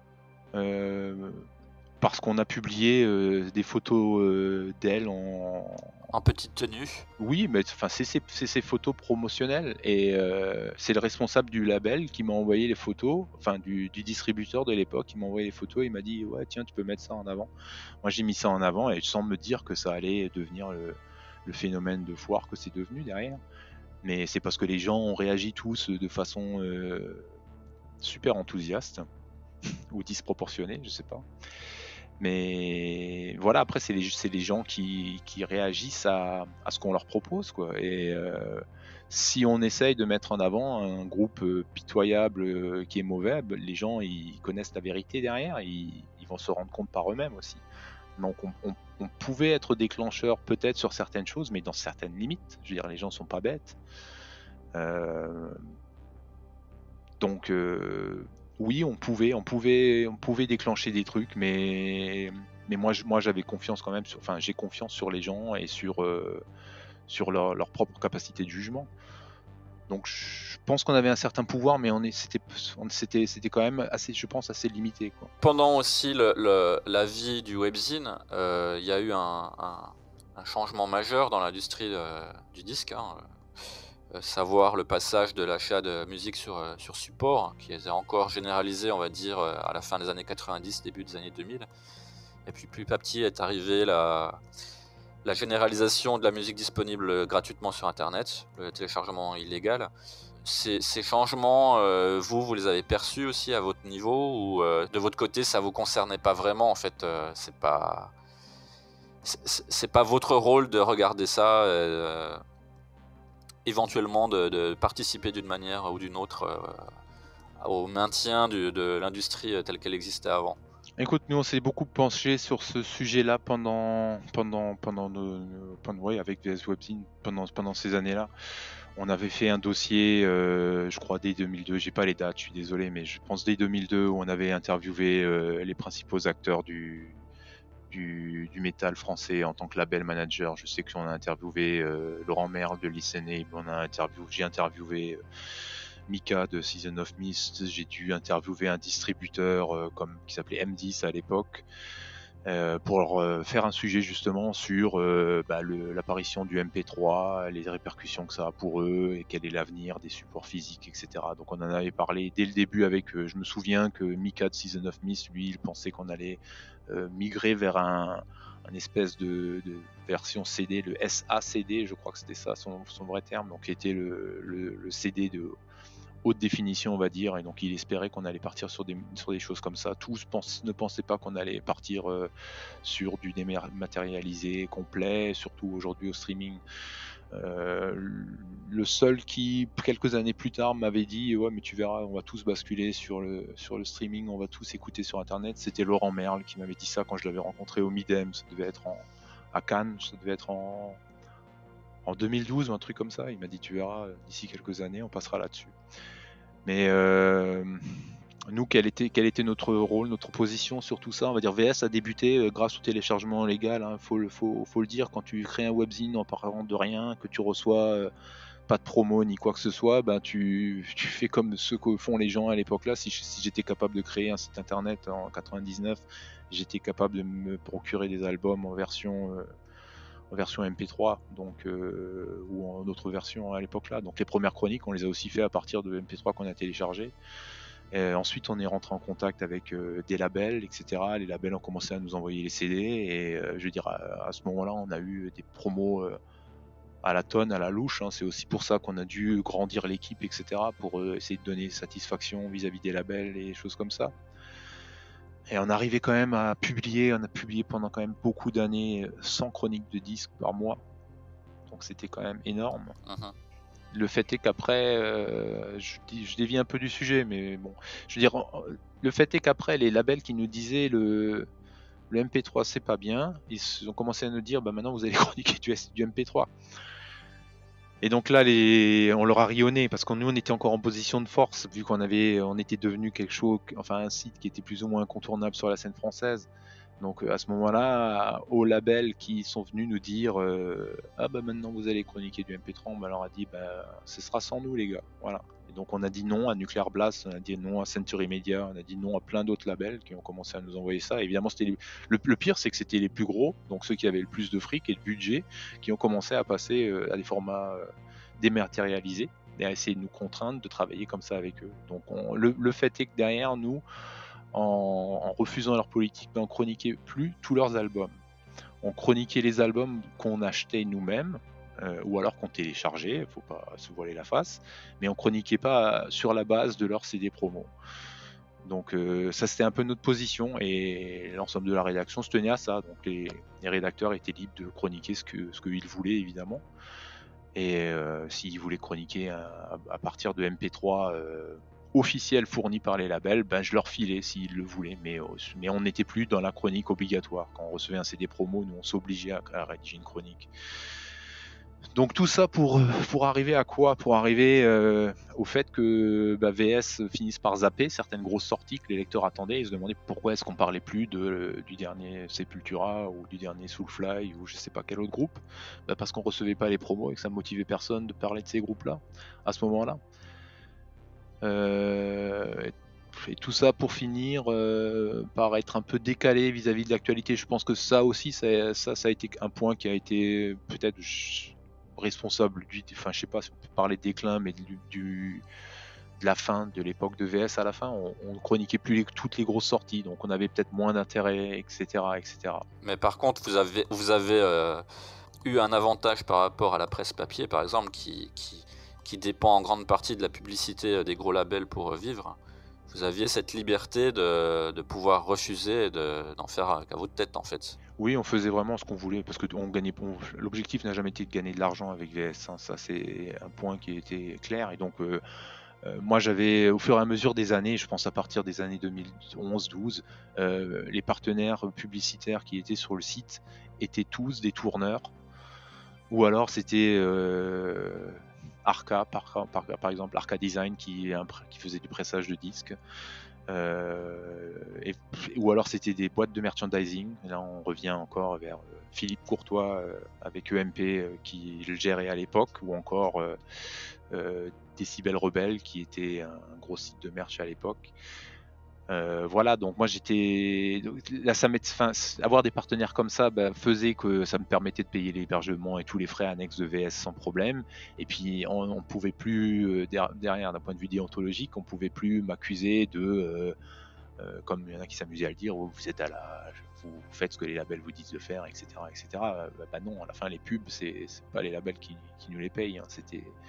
Euh, parce qu'on a publié euh, des photos euh, d'elle en... En petite tenue. Oui, mais enfin, c'est ses, c'est ses photos promotionnelles et euh, c'est le responsable du label qui m'a envoyé les photos, enfin du, du distributeur de l'époque, qui m'a envoyé les photos et il m'a dit ouais tiens tu peux mettre ça en avant. Moi j'ai mis ça en avant et sans me dire que ça allait devenir le, le phénomène de foire que c'est devenu derrière. Mais c'est parce que les gens ont réagi tous de façon euh, super enthousiaste ou disproportionnée, je sais pas. Mais voilà, après, c'est les, c'est les gens qui, qui réagissent à, à ce qu'on leur propose, quoi. Et euh, si on essaye de mettre en avant un groupe euh, pitoyable euh, qui est mauvais, bah, les gens, ils connaissent la vérité derrière, ils, ils vont se rendre compte par eux-mêmes aussi. Donc, on, on, on pouvait être déclencheur peut-être sur certaines choses, mais dans certaines limites. Je veux dire, les gens sont pas bêtes. Euh, donc, euh, oui, on pouvait, on pouvait, on pouvait déclencher des trucs, mais, mais moi, moi, j'avais confiance quand même. Sur, enfin, j'ai confiance sur les gens et sur, euh, sur leur, leur propre capacité de jugement. Donc, je pense qu'on avait un certain pouvoir, mais on est, c'était, on, c'était, c'était quand même assez, je pense, assez limité, quoi. Pendant aussi le, le, la vie du webzine, il euh, y a eu un, un, un changement majeur dans l'industrie euh, du disque. Hein. Euh, savoir le passage de l'achat de musique sur, euh, sur support, qui est encore généralisé, on va dire, euh, à la fin des années quatre-vingt-dix, début des années deux mille. Et puis petit à petit est arrivée la, la généralisation de la musique disponible gratuitement sur Internet, le téléchargement illégal. Ces, ces changements, euh, vous, vous les avez perçus aussi à votre niveau, ou euh, de votre côté, ça vous concernait pas vraiment, en fait, euh, c'est pas... C'est, c'est pas votre rôle de regarder ça, euh, éventuellement de, de participer d'une manière ou d'une autre euh, au maintien du, de l'industrie telle qu'elle existait avant. Écoute, nous on s'est beaucoup penché sur ce sujet-là pendant, pendant, pendant, nos, nos, pendant ouais, avec V S Webzine pendant, pendant ces années-là. On avait fait un dossier, euh, je crois dès deux mille deux, j'ai pas les dates, je suis désolé, mais je pense dès deux mille deux où on avait interviewé euh, les principaux acteurs du, du, du métal français en tant que label manager. Je sais qu'on a interviewé euh, Laurent Merle de Listening, on a interviewé, j'ai interviewé euh, Mika de Season of Mist, j'ai dû interviewer un distributeur euh, comme, qui s'appelait M dix à l'époque. Euh, pour euh, faire un sujet justement sur euh, bah, le, l'apparition du M P trois, les répercussions que ça a pour eux et quel est l'avenir des supports physiques, et cetera. Donc on en avait parlé dès le début avec eux. Je me souviens que Mika de Season of Mist, lui, il pensait qu'on allait euh, migrer vers un, un espèce de, de version C D, le S A C D, je crois que c'était ça son, son vrai terme, donc qui était le, le, le C D de haute définition, on va dire, et donc il espérait qu'on allait partir sur des, sur des choses comme ça. Tous pense, ne pensaient pas qu'on allait partir euh, sur du dématérialisé complet, surtout aujourd'hui au streaming. Euh, le seul qui, quelques années plus tard, m'avait dit ouais mais tu verras, on va tous basculer sur le, sur le streaming, on va tous écouter sur internet, c'était Laurent Merle qui m'avait dit ça quand je l'avais rencontré au Midem, ça devait être en, à Cannes, ça devait être en, en deux mille douze ou un truc comme ça. Il m'a dit tu verras, d'ici quelques années on passera là-dessus. Mais euh, nous, quel était, quel était notre rôle, notre position sur tout ça? On va dire V S a débuté euh, grâce au téléchargement légal, hein, faut, le, faut, faut le dire. Quand tu crées un webzine en parlant de rien, que tu reçois euh, pas de promo ni quoi que ce soit, ben tu, tu fais comme ce que font les gens à l'époque là. Si, si j'étais capable de créer un site internet en quatre-vingt-dix-neuf, j'étais capable de me procurer des albums en version... Euh, en version M P trois, donc, euh, ou en autre version à l'époque là. Donc les premières chroniques, on les a aussi fait à partir de M P trois qu'on a téléchargé. Et ensuite, on est rentré en contact avec euh, des labels, et cetera. Les labels ont commencé à nous envoyer les C D, et euh, je veux dire, à, à ce moment-là, on a eu des promos euh, à la tonne, à la louche. Hein. C'est aussi pour ça qu'on a dû grandir l'équipe, et cetera, pour euh, essayer de donner satisfaction vis-à-vis des labels et des choses comme ça. Et on arrivait quand même à publier, on a publié pendant quand même beaucoup d'années cent chroniques de disques par mois. Donc c'était quand même énorme. Uh-huh. Le fait est qu'après, euh, je, je dévie un peu du sujet, mais bon, je veux dire, le fait est qu'après, les labels qui nous disaient le, le M P trois c'est pas bien, ils ont commencé à nous dire, bah maintenant vous allez chroniquer du, du M P trois. Et donc là, les... on leur a rionné parce que nous, on était encore en position de force vu qu'on avait, on était devenu quelque chose, enfin un site qui était plus ou moins incontournable sur la scène française. Donc à ce moment-là, aux labels qui sont venus nous dire, euh, ah bah maintenant vous allez chroniquer du M P trois, on leur a dit, bah ce sera sans nous les gars, voilà. Et donc on a dit non à Nuclear Blast, on a dit non à Century Media, on a dit non à plein d'autres labels qui ont commencé à nous envoyer ça. Et évidemment, c'était les... le, le pire, c'est que c'était les plus gros, donc ceux qui avaient le plus de fric et de budget, qui ont commencé à passer euh, à des formats euh, dématérialisés et à essayer de nous contraindre de travailler comme ça avec eux. Donc on... le, le fait est que derrière nous, en, en refusant leur politique, ben on chroniquait plus tous leurs albums. On chroniquait les albums qu'on achetait nous-mêmes, euh, ou alors qu'on téléchargeait, faut pas se voiler la face, mais on chroniquait pas sur la base de leur C D promo. Donc euh, ça c'était un peu notre position, et l'ensemble de la rédaction se tenait à ça. Donc les, les rédacteurs étaient libres de chroniquer ce que ce qu'ils voulaient évidemment. Et euh, s'ils voulaient chroniquer à, à partir de M P trois euh, officiel fourni par les labels, ben je leur filais s'ils le voulaient, mais, mais on n'était plus dans la chronique obligatoire. Quand on recevait un C D promo, nous on s'obligeait à, à rédiger une chronique. Donc tout ça pour, pour arriver à quoi? Pour arriver euh, au fait que bah, V S finisse par zapper certaines grosses sorties que les lecteurs attendaient. Ils se demandaient pourquoi est-ce qu'on parlait plus de, du dernier Sepultura ou du dernier Soulfly ou je sais pas quel autre groupe. Bah, parce qu'on recevait pas les promos et que ça motivait personne de parler de ces groupes-là à ce moment-là. Euh, et tout ça pour finir euh, par être un peu décalé vis-à-vis de l'actualité. Je pense que ça aussi, ça, ça, ça a été un point qui a été peut-être responsable du, enfin je sais pas si on peut parler de déclin, mais du, du de la fin de l'époque de V S. À la fin, on, on chroniquait plus les, toutes les grosses sorties, donc on avait peut-être moins d'intérêt, et cetera, et cetera. Mais par contre, vous avez, vous avez euh, eu un avantage par rapport à la presse papier, par exemple, qui, qui qui dépend en grande partie de la publicité des gros labels pour vivre. Vous aviez cette liberté de, de pouvoir refuser et de, d'en faire qu'à votre tête en fait. Oui, on faisait vraiment ce qu'on voulait parce que on gagnait, on, l'objectif n'a jamais été de gagner de l'argent avec V S, hein, ça c'est un point qui était clair. Et donc euh, euh, moi j'avais au fur et à mesure des années, je pense à partir des années deux mille onze douze, euh, les partenaires publicitaires qui étaient sur le site étaient tous des tourneurs, ou alors c'était euh, Arca, par, par, par exemple Arca Design qui, qui faisait du pressage de disques, euh, et, ou alors c'était des boîtes de merchandising. Là on revient encore vers euh, Philippe Courtois euh, avec E M P euh, qui le gérait à l'époque, ou encore euh, euh, Décibel Rebelle qui était un, un gros site de merch à l'époque. Euh, voilà, donc moi j'étais là, ça met, enfin, avoir des partenaires comme ça bah, faisait que ça me permettait de payer l'hébergement et tous les frais annexes de V S sans problème. Et puis on, on pouvait plus euh, derrière, d'un point de vue déontologique, on pouvait plus m'accuser de, euh, euh, comme il y en a qui s'amusaient à le dire, vous êtes à la, vous faites ce que les labels vous disent de faire, et cetera, et cetera. Bah, bah non, à la fin les pubs c'est, c'est pas les labels qui, qui nous les payent, hein. C'était, il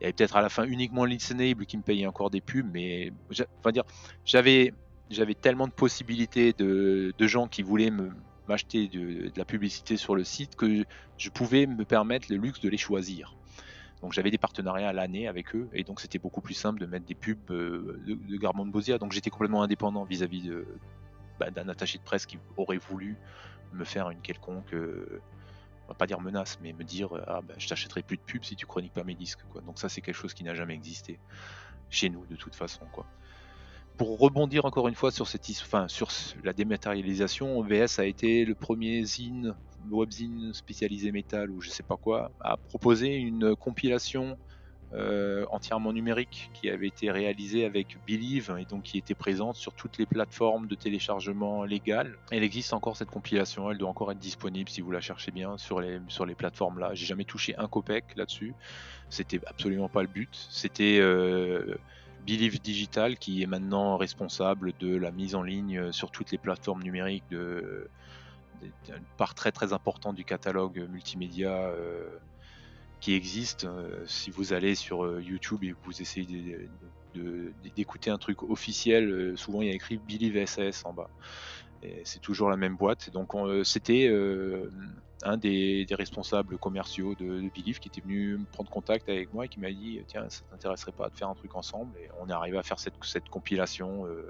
y avait peut-être à la fin uniquement Listenable qui me payait encore des pubs, mais j'a- enfin dire, j'avais j'avais tellement de possibilités de, de gens qui voulaient me m'acheter de, de la publicité sur le site que je pouvais me permettre le luxe de les choisir. Donc j'avais des partenariats à l'année avec eux, et donc c'était beaucoup plus simple de mettre des pubs euh, de, de Garmon Bosia. Donc j'étais complètement indépendant vis-à-vis de, bah, d'un attaché de presse qui aurait voulu me faire une quelconque, euh, on va pas dire menace, mais me dire ah bah, je t'achèterai plus de pubs si tu chroniques pas mes disques, quoi. Donc ça c'est quelque chose qui n'a jamais existé chez nous de toute façon, quoi. Pour rebondir encore une fois sur cette, enfin, sur la dématérialisation, V S a été le premier zine, webzine spécialisé métal ou je sais pas quoi, à proposer une compilation euh, entièrement numérique qui avait été réalisée avec Believe et donc qui était présente sur toutes les plateformes de téléchargement légales. Elle existe encore cette compilation, elle doit encore être disponible si vous la cherchez bien sur les, sur les plateformes là. J'ai jamais touché un copec là-dessus, c'était absolument pas le but. C'était euh, Believe Digital qui est maintenant responsable de la mise en ligne sur toutes les plateformes numériques de, de, d'une part très très importante du catalogue multimédia euh, qui existe. Euh, si vous allez sur euh, YouTube et vous essayez de, de, de, d'écouter un truc officiel, euh, souvent il y a écrit Believe S S en bas. Et c'est toujours la même boîte. Donc on, euh, c'était euh, un des, des responsables commerciaux de, de Believe qui était venu me prendre contact avec moi et qui m'a dit tiens, ça t'intéresserait pas de faire un truc ensemble. Et on est arrivé à faire cette, cette compilation euh,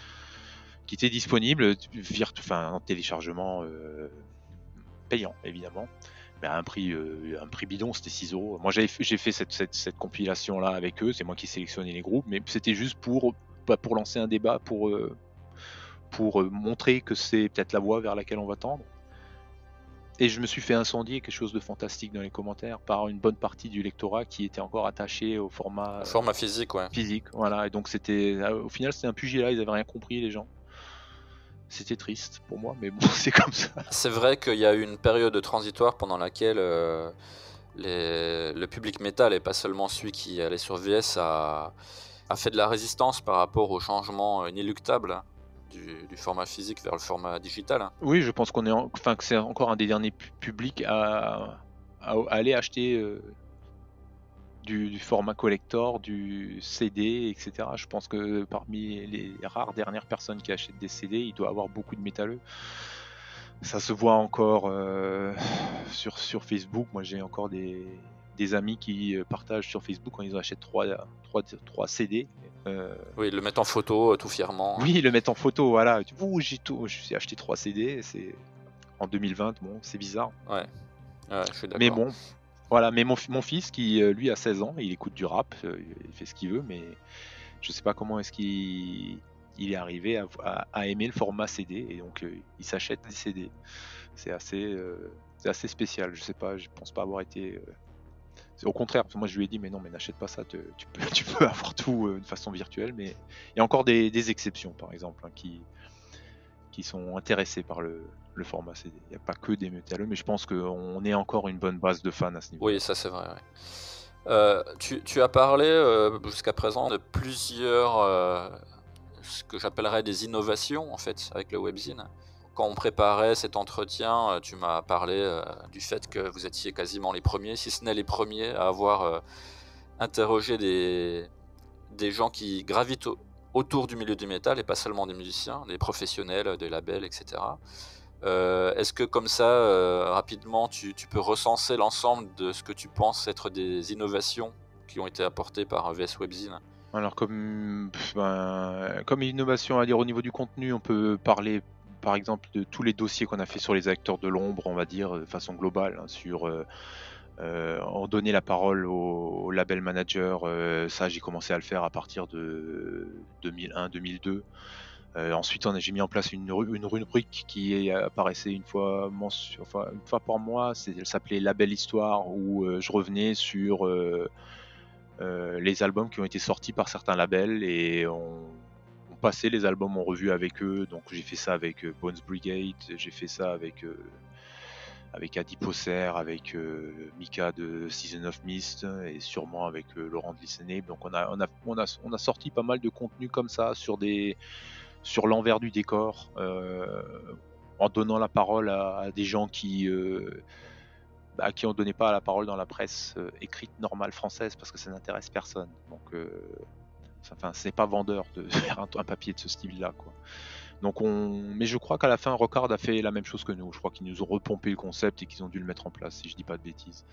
qui était disponible virt- enfin, en téléchargement euh, payant évidemment, mais à un prix, euh, un prix bidon, c'était six euros. Moi j'avais fait- j'ai fait cette, cette, cette compilation là avec eux, c'est moi qui sélectionnais les groupes, mais c'était juste pour, pas pour lancer un débat, pour euh, pour euh, montrer que c'est peut-être la voie vers laquelle on va tendre. Et je me suis fait incendier quelque chose de fantastique dans les commentaires par une bonne partie du lectorat qui était encore attaché au format euh, Format physique, ouais. physique. Voilà, et donc c'était, au final c'était un pugilat, ils avaient rien compris les gens. C'était triste pour moi, mais bon, c'est comme ça. C'est vrai qu'il y a eu une période transitoire pendant laquelle euh, les- le public métal, et pas seulement celui qui allait sur V S, a, a fait de la résistance par rapport au changement inéluctable du, du format physique vers le format digital. Oui, je pense qu'on est, en... enfin que c'est encore un des derniers pu- publics à, à, à aller acheter euh, du, du format collector, du C D, et cetera. Je pense que parmi les rares dernières personnes qui achètent des C D, il doit y avoir beaucoup de métalleux. Ça se voit encore euh, sur, sur Facebook. Moi, j'ai encore des, des amis qui euh, partagent sur Facebook quand ils achètent trois, trois C D. Euh, Oui, ils le mettent en photo euh, tout fièrement. oui, ils le mettent en photo. Voilà. Ouh, j'ai tout. J'ai acheté trois C D. C'est en deux mille vingt. Bon, c'est bizarre. Ouais, ouais, je suis d'accord. Mais bon, voilà. Mais mon, mon fils, qui euh, lui a seize ans, il écoute du rap, euh, il fait ce qu'il veut, mais je sais pas comment est-ce qu'il il est arrivé à, à, à aimer le format C D, et donc euh, il s'achète des C D. C'est assez, euh, c'est assez spécial. Je sais pas, je pense pas avoir été. Euh... Au contraire, moi je lui ai dit mais non, mais n'achète pas ça. Te, tu peux, tu peux avoir tout euh, de façon virtuelle, mais il y a encore des, des exceptions, par exemple, hein, qui qui sont intéressés par le, le format C D. Il n'y a pas que des métalleux, mais je pense qu'on est encore une bonne base de fans à ce niveau. Oui, ça c'est vrai. Ouais. Euh, tu, tu as parlé euh, jusqu'à présent de plusieurs, euh, ce que j'appellerais des innovations en fait avec le webzine. Quand on préparait cet entretien, tu m'as parlé euh, du fait que vous étiez quasiment les premiers, si ce n'est les premiers, à avoir euh, interrogé des, des gens qui gravitent au, autour du milieu du métal, et pas seulement des musiciens, des professionnels, des labels, et cetera. Euh, est-ce que comme ça, euh, rapidement, tu, tu peux recenser l'ensemble de ce que tu penses être des innovations qui ont été apportées par V S Webzine? Alors comme, ben, comme innovation à dire au niveau du contenu, on peut parler par exemple de tous les dossiers qu'on a fait sur les acteurs de l'ombre, on va dire de façon globale, hein, sur euh, euh, on donnait la parole au, au label manager, euh, ça j'ai commencé à le faire à partir de deux mille un deux mille deux. Euh, ensuite, on a, j'ai mis en place une, une rubrique qui apparaissait une fois, mensu, enfin, une fois par mois. C'est, elle s'appelait Label Histoire, où euh, je revenais sur euh, euh, les albums qui ont été sortis par certains labels, et on, on passait les albums en revue avec eux. Donc j'ai fait ça avec euh, Bones Brigade, j'ai fait ça avec euh, avec Adi Posser, avec euh, Mika de Season of Mist, et sûrement avec euh, Laurent de Listenable. Donc on a, on, a, on, a, on a sorti pas mal de contenu comme ça sur des sur l'envers du décor, euh, en donnant la parole à, à des gens qui, euh, à qui on donnait pas la parole dans la presse euh, écrite normale française parce que ça n'intéresse personne. Donc, euh, enfin, c'est pas vendeur de faire un, un papier de ce style-là, quoi. Donc on... Mais je crois qu'à la fin, Rocard a fait la même chose que nous. Je crois qu'ils nous ont repompé le concept et qu'ils ont dû le mettre en place, si je dis pas de bêtises.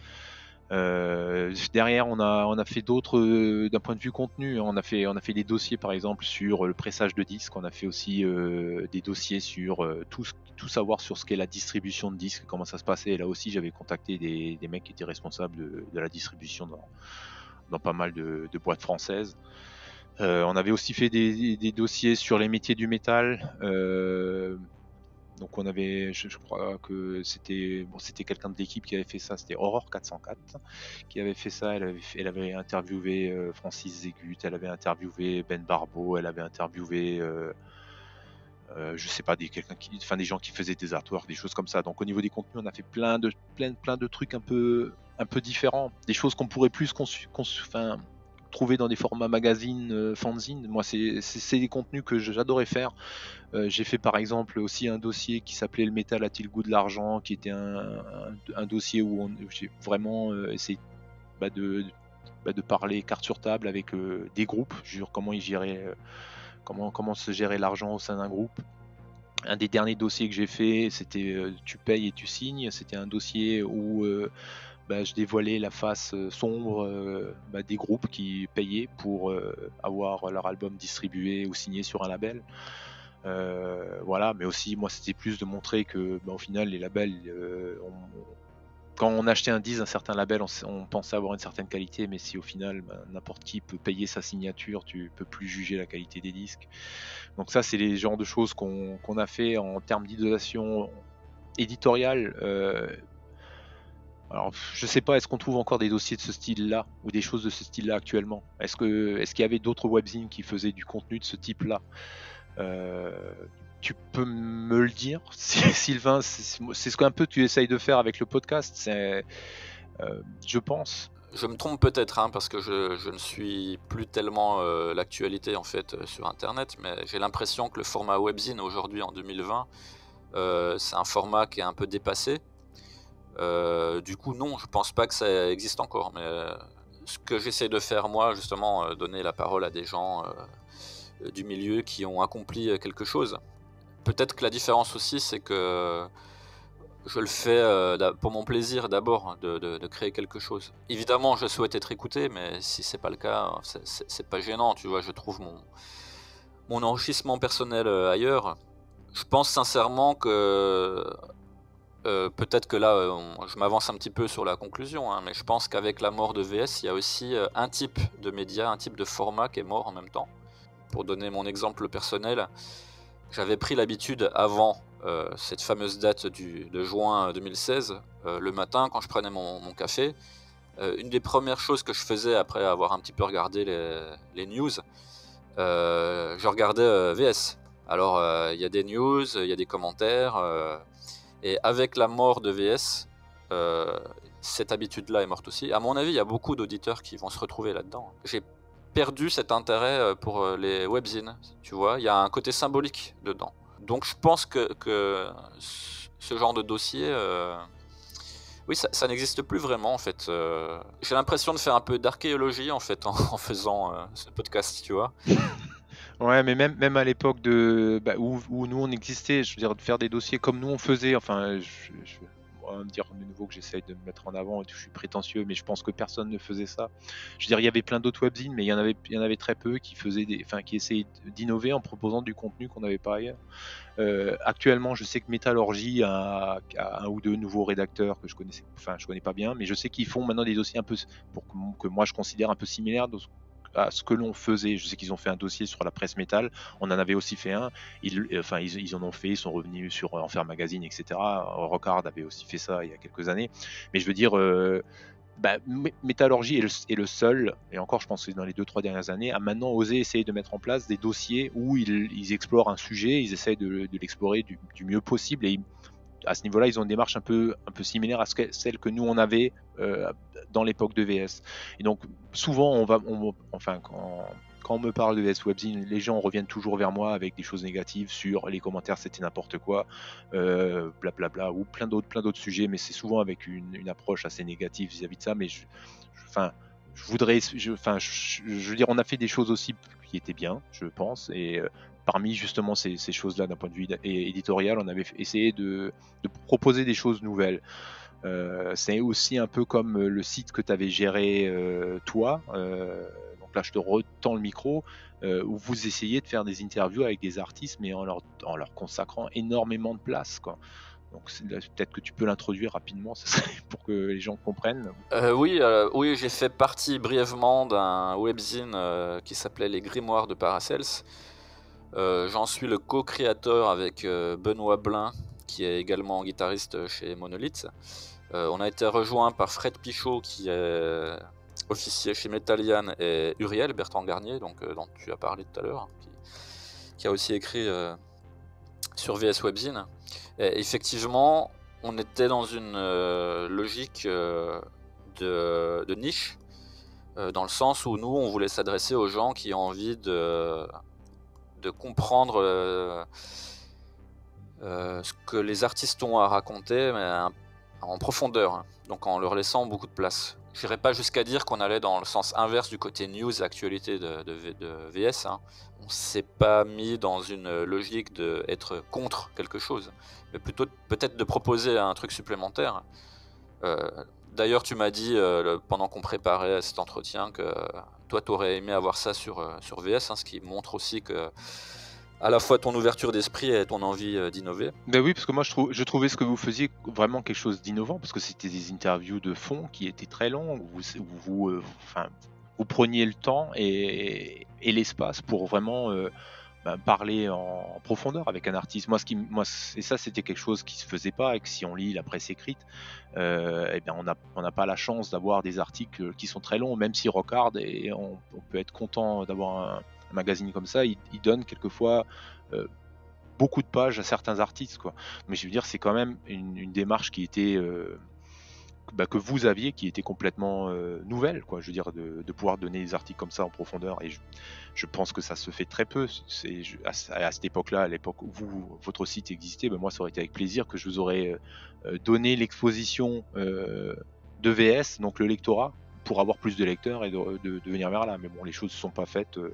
Euh, derrière, on a, on a fait d'autres, euh, d'un point de vue contenu, on a fait, on a fait des dossiers par exemple sur le pressage de disques, on a fait aussi euh, des dossiers sur euh, tout, tout savoir sur ce qu'est la distribution de disques, comment ça se passait. Et là aussi, j'avais contacté des, des mecs qui étaient responsables de, de la distribution dans, dans pas mal de, de boîtes françaises. Euh, on avait aussi fait des, des dossiers sur les métiers du métal. Euh, donc on avait, je, je crois que c'était, bon, c'était quelqu'un de l'équipe qui avait fait ça, c'était Aurore quatre cent quatre qui avait fait ça. Elle avait, fait, elle avait interviewé euh, Francis Zégut, elle avait interviewé Ben Barbeau, elle avait interviewé, euh, euh, je sais pas, des quelqu'un qui, enfin des gens qui faisaient des artworks, des choses comme ça. Donc au niveau des contenus, on a fait plein de, plein, plein de trucs un peu, un peu différents, des choses qu'on pourrait plus conçu, conçu, enfin, trouver dans des formats magazines, euh, fanzine. Moi, c'est, c'est, c'est des contenus que j'adorais faire. Euh, j'ai fait par exemple aussi un dossier qui s'appelait Le métal a-t-il le goût de l'argent, qui était un, un, un dossier où, on, où j'ai vraiment euh, essayé bah, de, bah, de parler carte sur table avec euh, des groupes, sur comment ils géraient, euh, comment, comment se gérait l'argent au sein d'un groupe. Un des derniers dossiers que j'ai fait, c'était euh, Tu payes et tu signes. C'était un dossier où euh, bah, je dévoilais la face euh, sombre euh, bah, des groupes qui payaient pour euh, avoir leur album distribué ou signé sur un label. Euh, voilà, mais aussi moi c'était plus de montrer que bah, au final les labels, euh, on, quand on achetait un disque d'un certain label, on, on pensait avoir une certaine qualité, mais si au final bah, n'importe qui peut payer sa signature, tu peux plus juger la qualité des disques. Donc ça c'est les genres de choses qu'on, qu'on a fait en termes d'idolation éditoriale. Euh, alors, je sais pas, est-ce qu'on trouve encore des dossiers de ce style-là ou des choses de ce style-là actuellement? Est-ce que, est-ce qu'il y avait d'autres webzines qui faisaient du contenu de ce type-là? Euh, tu peux me le dire, Sylvain? C'est, c'est ce qu'un peu tu essayes de faire avec le podcast, c'est, euh, je pense. Je me trompe peut-être, hein, parce que je, je ne suis plus tellement euh, l'actualité en fait euh, sur Internet, mais j'ai l'impression que le format webzine aujourd'hui en deux mille vingt, euh, c'est un format qui est un peu dépassé. Euh, du coup, non, je pense pas que ça existe encore. Mais euh, ce que j'essaie de faire moi, justement, euh, donner la parole à des gens euh, du milieu qui ont accompli quelque chose. Peut-être que la différence aussi, c'est que je le fais euh, pour mon plaisir d'abord de, de, de créer quelque chose. Évidemment, je souhaite être écouté, mais si c'est pas le cas, c'est, c'est, c'est pas gênant. Tu vois, je trouve mon mon enrichissement personnel euh, ailleurs. Je pense sincèrement que Euh, peut-être que là, euh, on- je m'avance un petit peu sur la conclusion, hein, mais je pense qu'avec la mort de V S, il y a aussi euh, un type de média, un type de format qui est mort en même temps. Pour donner mon exemple personnel, j'avais pris l'habitude avant euh, cette fameuse date du, de juin deux mille seize, euh, le matin, quand je prenais mon, mon café, euh, une des premières choses que je faisais après avoir un petit peu regardé les, les news, euh, je regardais euh, V S. Alors, euh, il y a des news, il y a des commentaires. euh, Et avec la mort de V S, euh, cette habitude-là est morte aussi. À mon avis, il y a beaucoup d'auditeurs qui vont se retrouver là-dedans. J'ai perdu cet intérêt euh, pour euh, les webzines, tu vois. Il y a un côté symbolique dedans. Donc je pense que, que ce genre de dossier, euh, oui, ça, ça n'existe plus vraiment en fait. Euh, j'ai l'impression de faire un peu d'archéologie en fait en, en faisant euh, ce podcast, tu vois. Ouais, mais même, même à l'époque de bah, où, où nous on existait, je veux dire, de faire des dossiers comme nous on faisait, enfin, je, je, on va me dire de nouveau que j'essaye de me mettre en avant et que je suis prétentieux, mais je pense que personne ne faisait ça. Je veux dire, il y avait plein d'autres webzines, mais il y en avait, il y en avait très peu qui faisaient des, enfin, qui essayaient d'innover en proposant du contenu qu'on n'avait pas ailleurs. Euh, actuellement, je sais que Métallurgie a, a un ou deux nouveaux rédacteurs que je connaissais, enfin, je connais pas bien, mais je sais qu'ils font maintenant des dossiers un peu, pour que, que moi je considère un peu similaires à ce que l'on faisait. Je sais qu'ils ont fait un dossier sur la presse métal, on en avait aussi fait un, ils, enfin ils, ils en ont fait, ils sont revenus sur Enfer Magazine, et cetera. Rockard avait aussi fait ça il y a quelques années, mais je veux dire, euh, bah, Métallurgie est le, est le seul, et encore je pense que dans les deux trois dernières années, à maintenant oser essayer de mettre en place des dossiers où ils, ils explorent un sujet, ils essayent de, de l'explorer du, du mieux possible, et ils, à ce niveau-là, ils ont une démarche un peu, un peu similaire à ce que, celle que nous on avait euh, dans l'époque de V S. Et donc souvent, on va, on, enfin, quand, quand on me parle de V S Webzine, les gens reviennent toujours vers moi avec des choses négatives sur les commentaires, c'était n'importe quoi, euh, blablabla, ou plein d'autres, plein d'autres sujets, mais c'est souvent avec une, une approche assez négative vis-à-vis de ça. Mais je, je, enfin, je voudrais, je, enfin, je, je veux dire, on a fait des choses aussi qui étaient bien, je pense, et euh, parmi justement ces, ces choses-là, d'un point de vue éditorial, on avait essayé de, de proposer des choses nouvelles. Euh, c'est aussi un peu comme le site que tu avais géré euh, toi. Euh, donc là, je te retends le micro, euh, où vous essayez de faire des interviews avec des artistes, mais en leur, en leur consacrant énormément de place, quoi. Donc peut-être que tu peux l'introduire rapidement, ça serait pour que les gens comprennent. Euh, oui, euh, oui, j'ai fait partie brièvement d'un webzine euh, qui s'appelait Les Grimoires de Paracels. Euh, J'en suis le co-créateur avec euh, Benoît Blin, qui est également guitariste chez Monolith. Euh, on a été rejoint par Fred Pichot, qui est officier chez Metallian, et Uriel Bertrand Garnier, donc, euh, dont tu as parlé tout à l'heure, qui, qui a aussi écrit euh, sur V S Webzine. Et effectivement, on était dans une euh, logique euh, de, de niche, euh, dans le sens où nous, on voulait s'adresser aux gens qui ont envie de, de comprendre euh, euh, ce que les artistes ont à raconter, mais un, en profondeur, hein, donc en leur laissant beaucoup de place. Je n'irais pas jusqu'à dire qu'on allait dans le sens inverse du côté news, actualité de, de, de V S. Hein. On ne s'est pas mis dans une logique d'être contre quelque chose, mais plutôt peut-être de proposer un truc supplémentaire. Euh, D'ailleurs, tu m'as dit euh, pendant qu'on préparait cet entretien que euh, toi, tu aurais aimé avoir ça sur, euh, sur V S, hein, ce qui montre aussi que à la fois ton ouverture d'esprit et ton envie euh, d'innover. Ben oui, parce que moi je, trou je trouvais ce que vous faisiez vraiment quelque chose d'innovant, parce que c'était des interviews de fond qui étaient très longues, où vous, où vous, euh, enfin, vous preniez le temps et, et l'espace pour vraiment euh, ben, parler en, en profondeur avec un artiste. Moi, ce qui, moi, et ça, c'était quelque chose qui se faisait pas, et que si on lit la presse écrite, euh, eh bien, on n'a on n'a pas la chance d'avoir des articles qui sont très longs, même si Rockard, et on, on peut être content d'avoir un, un magazine comme ça, il, il donne quelquefois euh, beaucoup de pages à certains artistes, quoi. Mais je veux dire, c'est quand même une, une démarche qui était euh, bah, que vous aviez, qui était complètement euh, nouvelle, quoi. Je veux dire, de, de pouvoir donner des articles comme ça en profondeur. Et je, je pense que ça se fait très peu. C'est à, à cette époque-là, à l'époque où vous, votre site existait, ben moi, ça aurait été avec plaisir que je vous aurais euh, donné l'exposition euh, de V S, donc le lectorat, pour avoir plus de lecteurs et de, de, de venir vers là. Mais bon, les choses ne sont pas faites. Euh,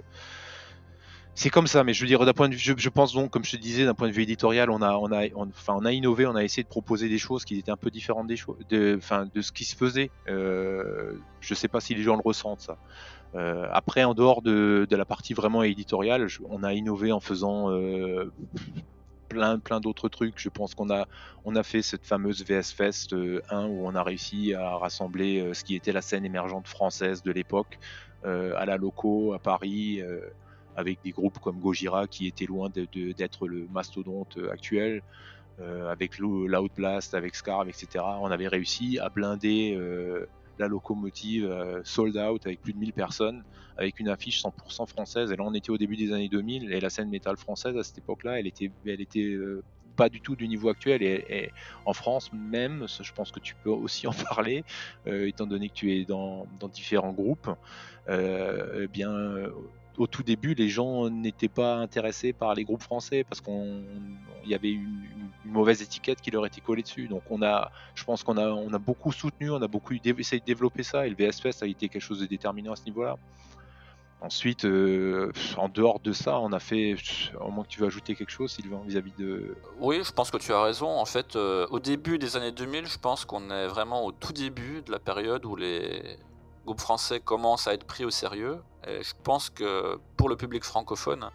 C'est comme ça, mais je veux dire, d'un point de vue, je, je pense donc, comme je te disais, d'un point de vue éditorial, on a, on a, on, enfin, on a innové, on a essayé de proposer des choses qui étaient un peu différentes des choses, de, enfin, de ce qui se faisait. Euh, je sais pas si les gens le ressentent ça. Euh, après, en dehors de, de la partie vraiment éditoriale, je, on a innové en faisant euh, plein, plein d'autres trucs. Je pense qu'on a, on a fait cette fameuse V S Fest euh, un où on a réussi à rassembler euh, ce qui était la scène émergente française de l'époque euh, à la Loco, à Paris. Euh, avec des groupes comme Gojira qui étaient loin de, de, d'être le mastodonte actuel, euh, avec l'Outblast, avec Scar, et cetera. On avait réussi à blinder euh, la locomotive euh, sold out avec plus de mille personnes, avec une affiche cent pour cent française. Et là, on était au début des années deux mille, et la scène métal française à cette époque-là, elle était, elle était euh, pas du tout du niveau actuel. Et, et en France même, je pense que tu peux aussi en parler, euh, étant donné que tu es dans, dans différents groupes. Euh, eh bien, au tout début, les gens n'étaient pas intéressés par les groupes français parce qu'on il y avait une, une mauvaise étiquette qui leur était collée dessus. Donc on a, je pense qu'on a, on a beaucoup soutenu, on a beaucoup essayé de développer ça, et le V S Fest a été quelque chose de déterminant à ce niveau-là. Ensuite, euh, en dehors de ça, on a fait, au moins que tu veux ajouter quelque chose, Sylvain, vis-à-vis de... Oui, je pense que tu as raison. En fait, euh, au début des années deux mille, je pense qu'on est vraiment au tout début de la période où les groupes français commencent à être pris au sérieux. Et je pense que pour le public francophone,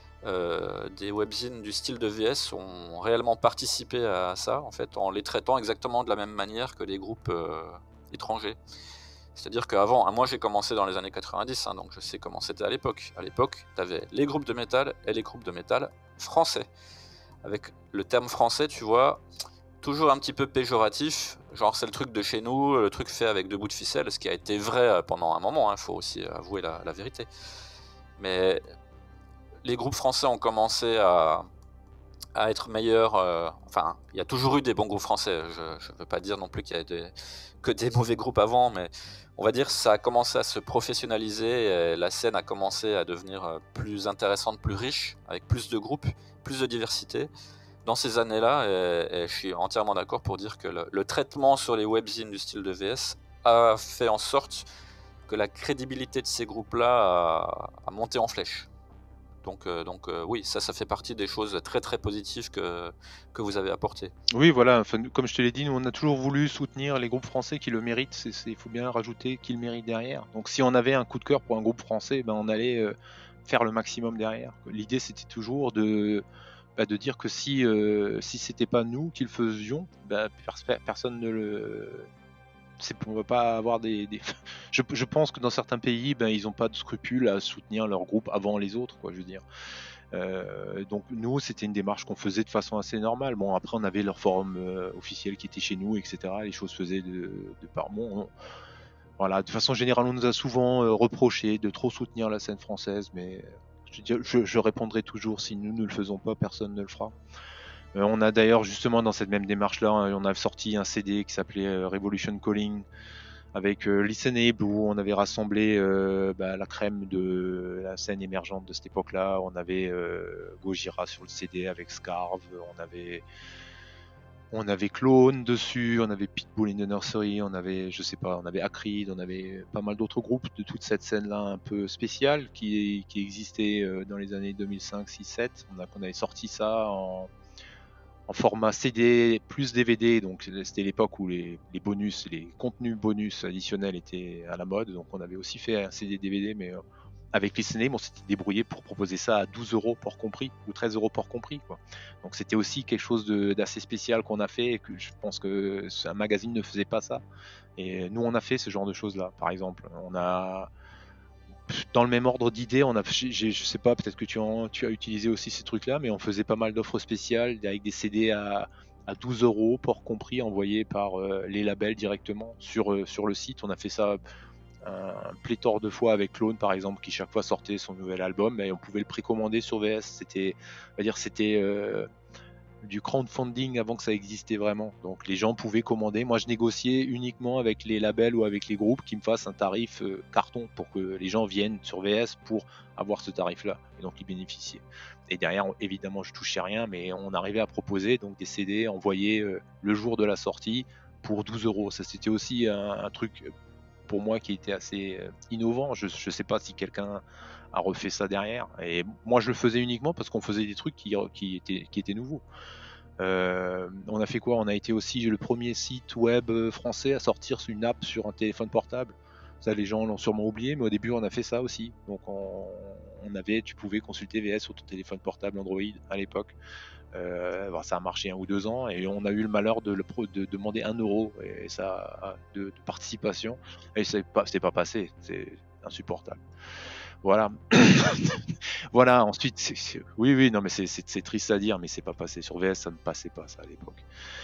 euh, des webzines du style de V S ont réellement participé à ça, en fait, en les traitant exactement de la même manière que les groupes euh, étrangers. C'est-à-dire qu'avant, moi j'ai commencé dans les années quatre-vingt-dix, hein, donc je sais comment c'était à l'époque. À l'époque, tu avais les groupes de métal et les groupes de métal français. Avec le terme français, tu vois, toujours un petit peu péjoratif, genre c'est le truc de chez nous, le truc fait avec deux bouts de ficelle, ce qui a été vrai pendant un moment, il hein, faut aussi avouer la, la vérité. Mais les groupes français ont commencé à, à être meilleur. Euh, enfin, il y a toujours eu des bons groupes français. Je ne veux pas dire non plus qu'il y a des, que des mauvais groupes avant, mais on va dire que ça a commencé à se professionnaliser. Et la scène a commencé à devenir plus intéressante, plus riche, avec plus de groupes, plus de diversité. Dans ces années-là, et, et je suis entièrement d'accord pour dire que le, le traitement sur les webzines du style de V S a fait en sorte que la crédibilité de ces groupes-là a, a monté en flèche. Donc, euh, donc euh, oui, ça, ça fait partie des choses très très positives que, que vous avez apportées. Oui, voilà, enfin, comme je te l'ai dit, nous on a toujours voulu soutenir les groupes français qui le méritent, il faut bien rajouter qu'ils le méritent derrière. Donc si on avait un coup de cœur pour un groupe français, ben, on allait euh, faire le maximum derrière. L'idée c'était toujours de, bah, de dire que si, euh, si c'était pas nous qui le faisions, bah, personne ne le... on va pas avoir des, des... Je, je pense que dans certains pays, ben, ils n'ont pas de scrupules à soutenir leur groupe avant les autres, quoi, je veux dire. Euh, donc nous, c'était une démarche qu'on faisait de façon assez normale. Bon, après, on avait leur forum euh, officiel qui était chez nous, et cetera. Les choses faisaient de, de par bon. On... Voilà, de façon générale, on nous a souvent euh, reproché de trop soutenir la scène française, mais je, je, je répondrai toujours, si nous ne le faisons pas, personne ne le fera. Euh, on a d'ailleurs justement dans cette même démarche-là, on a sorti un C D qui s'appelait euh, Revolution Calling, avec euh, Listenable, où on avait rassemblé euh, bah, la crème de la scène émergente de cette époque-là. On avait euh, Gojira sur le C D avec Scarve, on avait on avait Clone dessus, on avait Pitbull in the Nursery, on avait, je sais pas, on avait Acrid, on avait pas mal d'autres groupes de toute cette scène-là un peu spéciale qui, qui existait euh, dans les années deux mille cinq, six, sept. On, a, on avait sorti ça en en format C D plus D V D, donc c'était l'époque où les, les bonus, les contenus bonus additionnels étaient à la mode, donc on avait aussi fait un C D D V D, mais euh, avec Listenable, on s'était débrouillé pour proposer ça à douze euros port compris, ou treize euros port compris, quoi. Donc c'était aussi quelque chose d'assez spécial qu'on a fait, et que je pense que un magazine ne faisait pas ça, et nous on a fait ce genre de choses là, par exemple. On a... Dans le même ordre d'idées, on a, je sais pas, peut-être que tu, en, tu as utilisé aussi ces trucs-là, mais on faisait pas mal d'offres spéciales avec des C D à, à douze euros, port compris, envoyés par euh, les labels directement sur, euh, sur le site. On a fait ça un, un pléthore de fois avec Clone, par exemple, qui chaque fois sortait son nouvel album, et on pouvait le précommander sur V S. C'était, on va dire, c'était euh, du crowdfunding avant que ça existait vraiment. Donc les gens pouvaient commander. Moi, je négociais uniquement avec les labels ou avec les groupes qui me fassent un tarif euh, carton pour que les gens viennent sur V S pour avoir ce tarif-là et donc y bénéficier. Et derrière, évidemment, je touchais rien, mais on arrivait à proposer donc des C D envoyés euh, le jour de la sortie pour douze euros. Ça, c'était aussi un, un truc pour moi qui était assez euh, innovant. Je ne sais pas si quelqu'un a refait ça derrière. Et moi, je le faisais uniquement parce qu'on faisait des trucs qui, qui, étaient, qui étaient nouveaux. Euh, on a fait quoi? On a été aussi le premier site web français à sortir une app sur un téléphone portable. Ça, les gens l'ont sûrement oublié, mais au début, on a fait ça aussi. Donc, on, on avait, tu pouvais consulter V S sur ton téléphone portable Android à l'époque. Euh, bon, ça a marché un ou deux ans et on a eu le malheur de, le pro, de demander un euro et ça, de, de participation. Et c'est pas, c'est pas passé. C'est insupportable. Voilà. Voilà, ensuite, c'est, c'est... oui, oui, non, mais c'est, c'est, c'est triste à dire, mais c'est pas passé. Sur V S, ça ne passait pas, ça, à l'époque.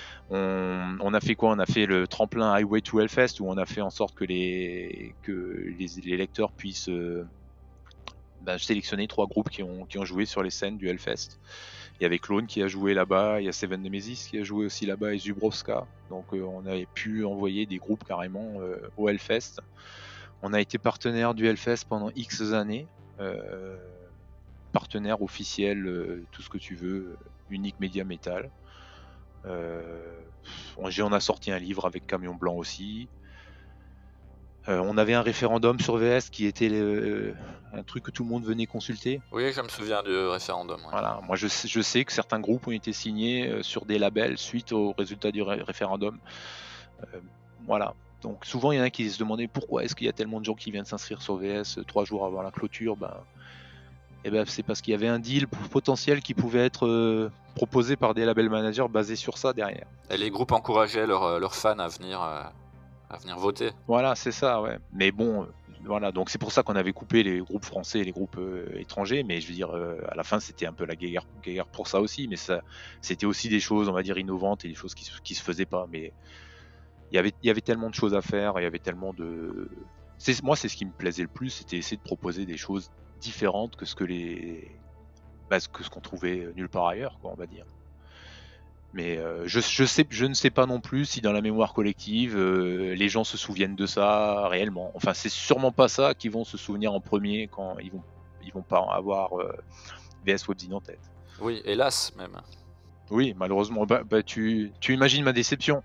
On, on a fait quoi? On a fait le tremplin Highway to Hellfest, où on a fait en sorte que les, que les, les lecteurs puissent euh, ben, sélectionner trois groupes qui ont, qui ont joué sur les scènes du Hellfest. Il y avait Clone qui a joué là-bas, il y a Seven Nemesis qui a joué aussi là-bas, et Zubrowska. Donc euh, on avait pu envoyer des groupes carrément euh, au Hellfest. On a été partenaire du Hellfest pendant X années. Euh, partenaire officiel, euh, tout ce que tu veux, Unique Media Metal. Euh, on, on a sorti un livre avec Camion Blanc aussi. Euh, on avait un référendum sur V S qui était le, un truc que tout le monde venait consulter. Oui, je me souviens du référendum. Ouais. Voilà, moi je, je sais que certains groupes ont été signés sur des labels suite au résultat du ré- référendum. Euh, voilà. Donc souvent il y en a qui se demandaient pourquoi est-ce qu'il y a tellement de gens qui viennent s'inscrire sur V S trois jours avant la clôture. Ben, et ben c'est parce qu'il y avait un deal potentiel qui pouvait être euh, proposé par des label managers basés sur ça derrière. Et les groupes encourageaient leurs, leurs fans à venir, euh, à venir voter. Voilà, c'est ça, ouais. Mais bon, voilà, donc c'est pour ça qu'on avait coupé les groupes français et les groupes euh, étrangers. Mais je veux dire, euh, à la fin, c'était un peu la guerre, guerre pour ça aussi. Mais ça, c'était aussi des choses, on va dire, innovantes et des choses qui, qui se faisaient pas. Mais il y avait, il y avait tellement de choses à faire, il y avait tellement de... C'est, moi, c'est ce qui me plaisait le plus, c'était essayer de proposer des choses différentes que ce que les, bah, ce que ce qu'on trouvait nulle part ailleurs, quoi, on va dire. Mais euh, je, je, sais, je ne sais pas non plus si dans la mémoire collective, euh, les gens se souviennent de ça réellement. Enfin, c'est sûrement pas ça qu'ils vont se souvenir en premier quand ils vont, ils vont pas avoir euh, V S Webzine en tête. Oui, hélas même. Oui, malheureusement. Bah, bah, tu, tu imagines ma déception.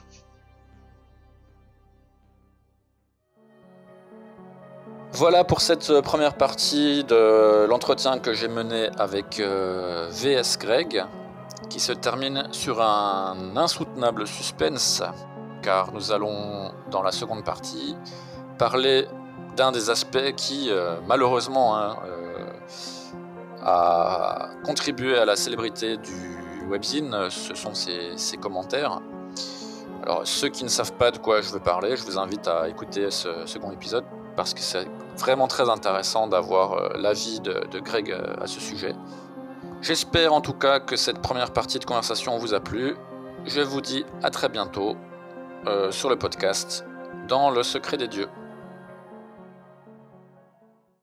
Voilà pour cette première partie de l'entretien que j'ai mené avec euh, V S Greg, qui se termine sur un insoutenable suspense, car nous allons, dans la seconde partie, parler d'un des aspects qui, euh, malheureusement, hein, euh, a contribué à la célébrité du webzine, ce sont ses, ses commentaires. Alors, ceux qui ne savent pas de quoi je veux parler, je vous invite à écouter ce second épisode, parce que c'est vraiment très intéressant d'avoir euh, l'avis de, de Greg euh, à ce sujet. J'espère en tout cas que cette première partie de conversation vous a plu. Je vous dis à très bientôt euh, sur le podcast dans le secret des dieux.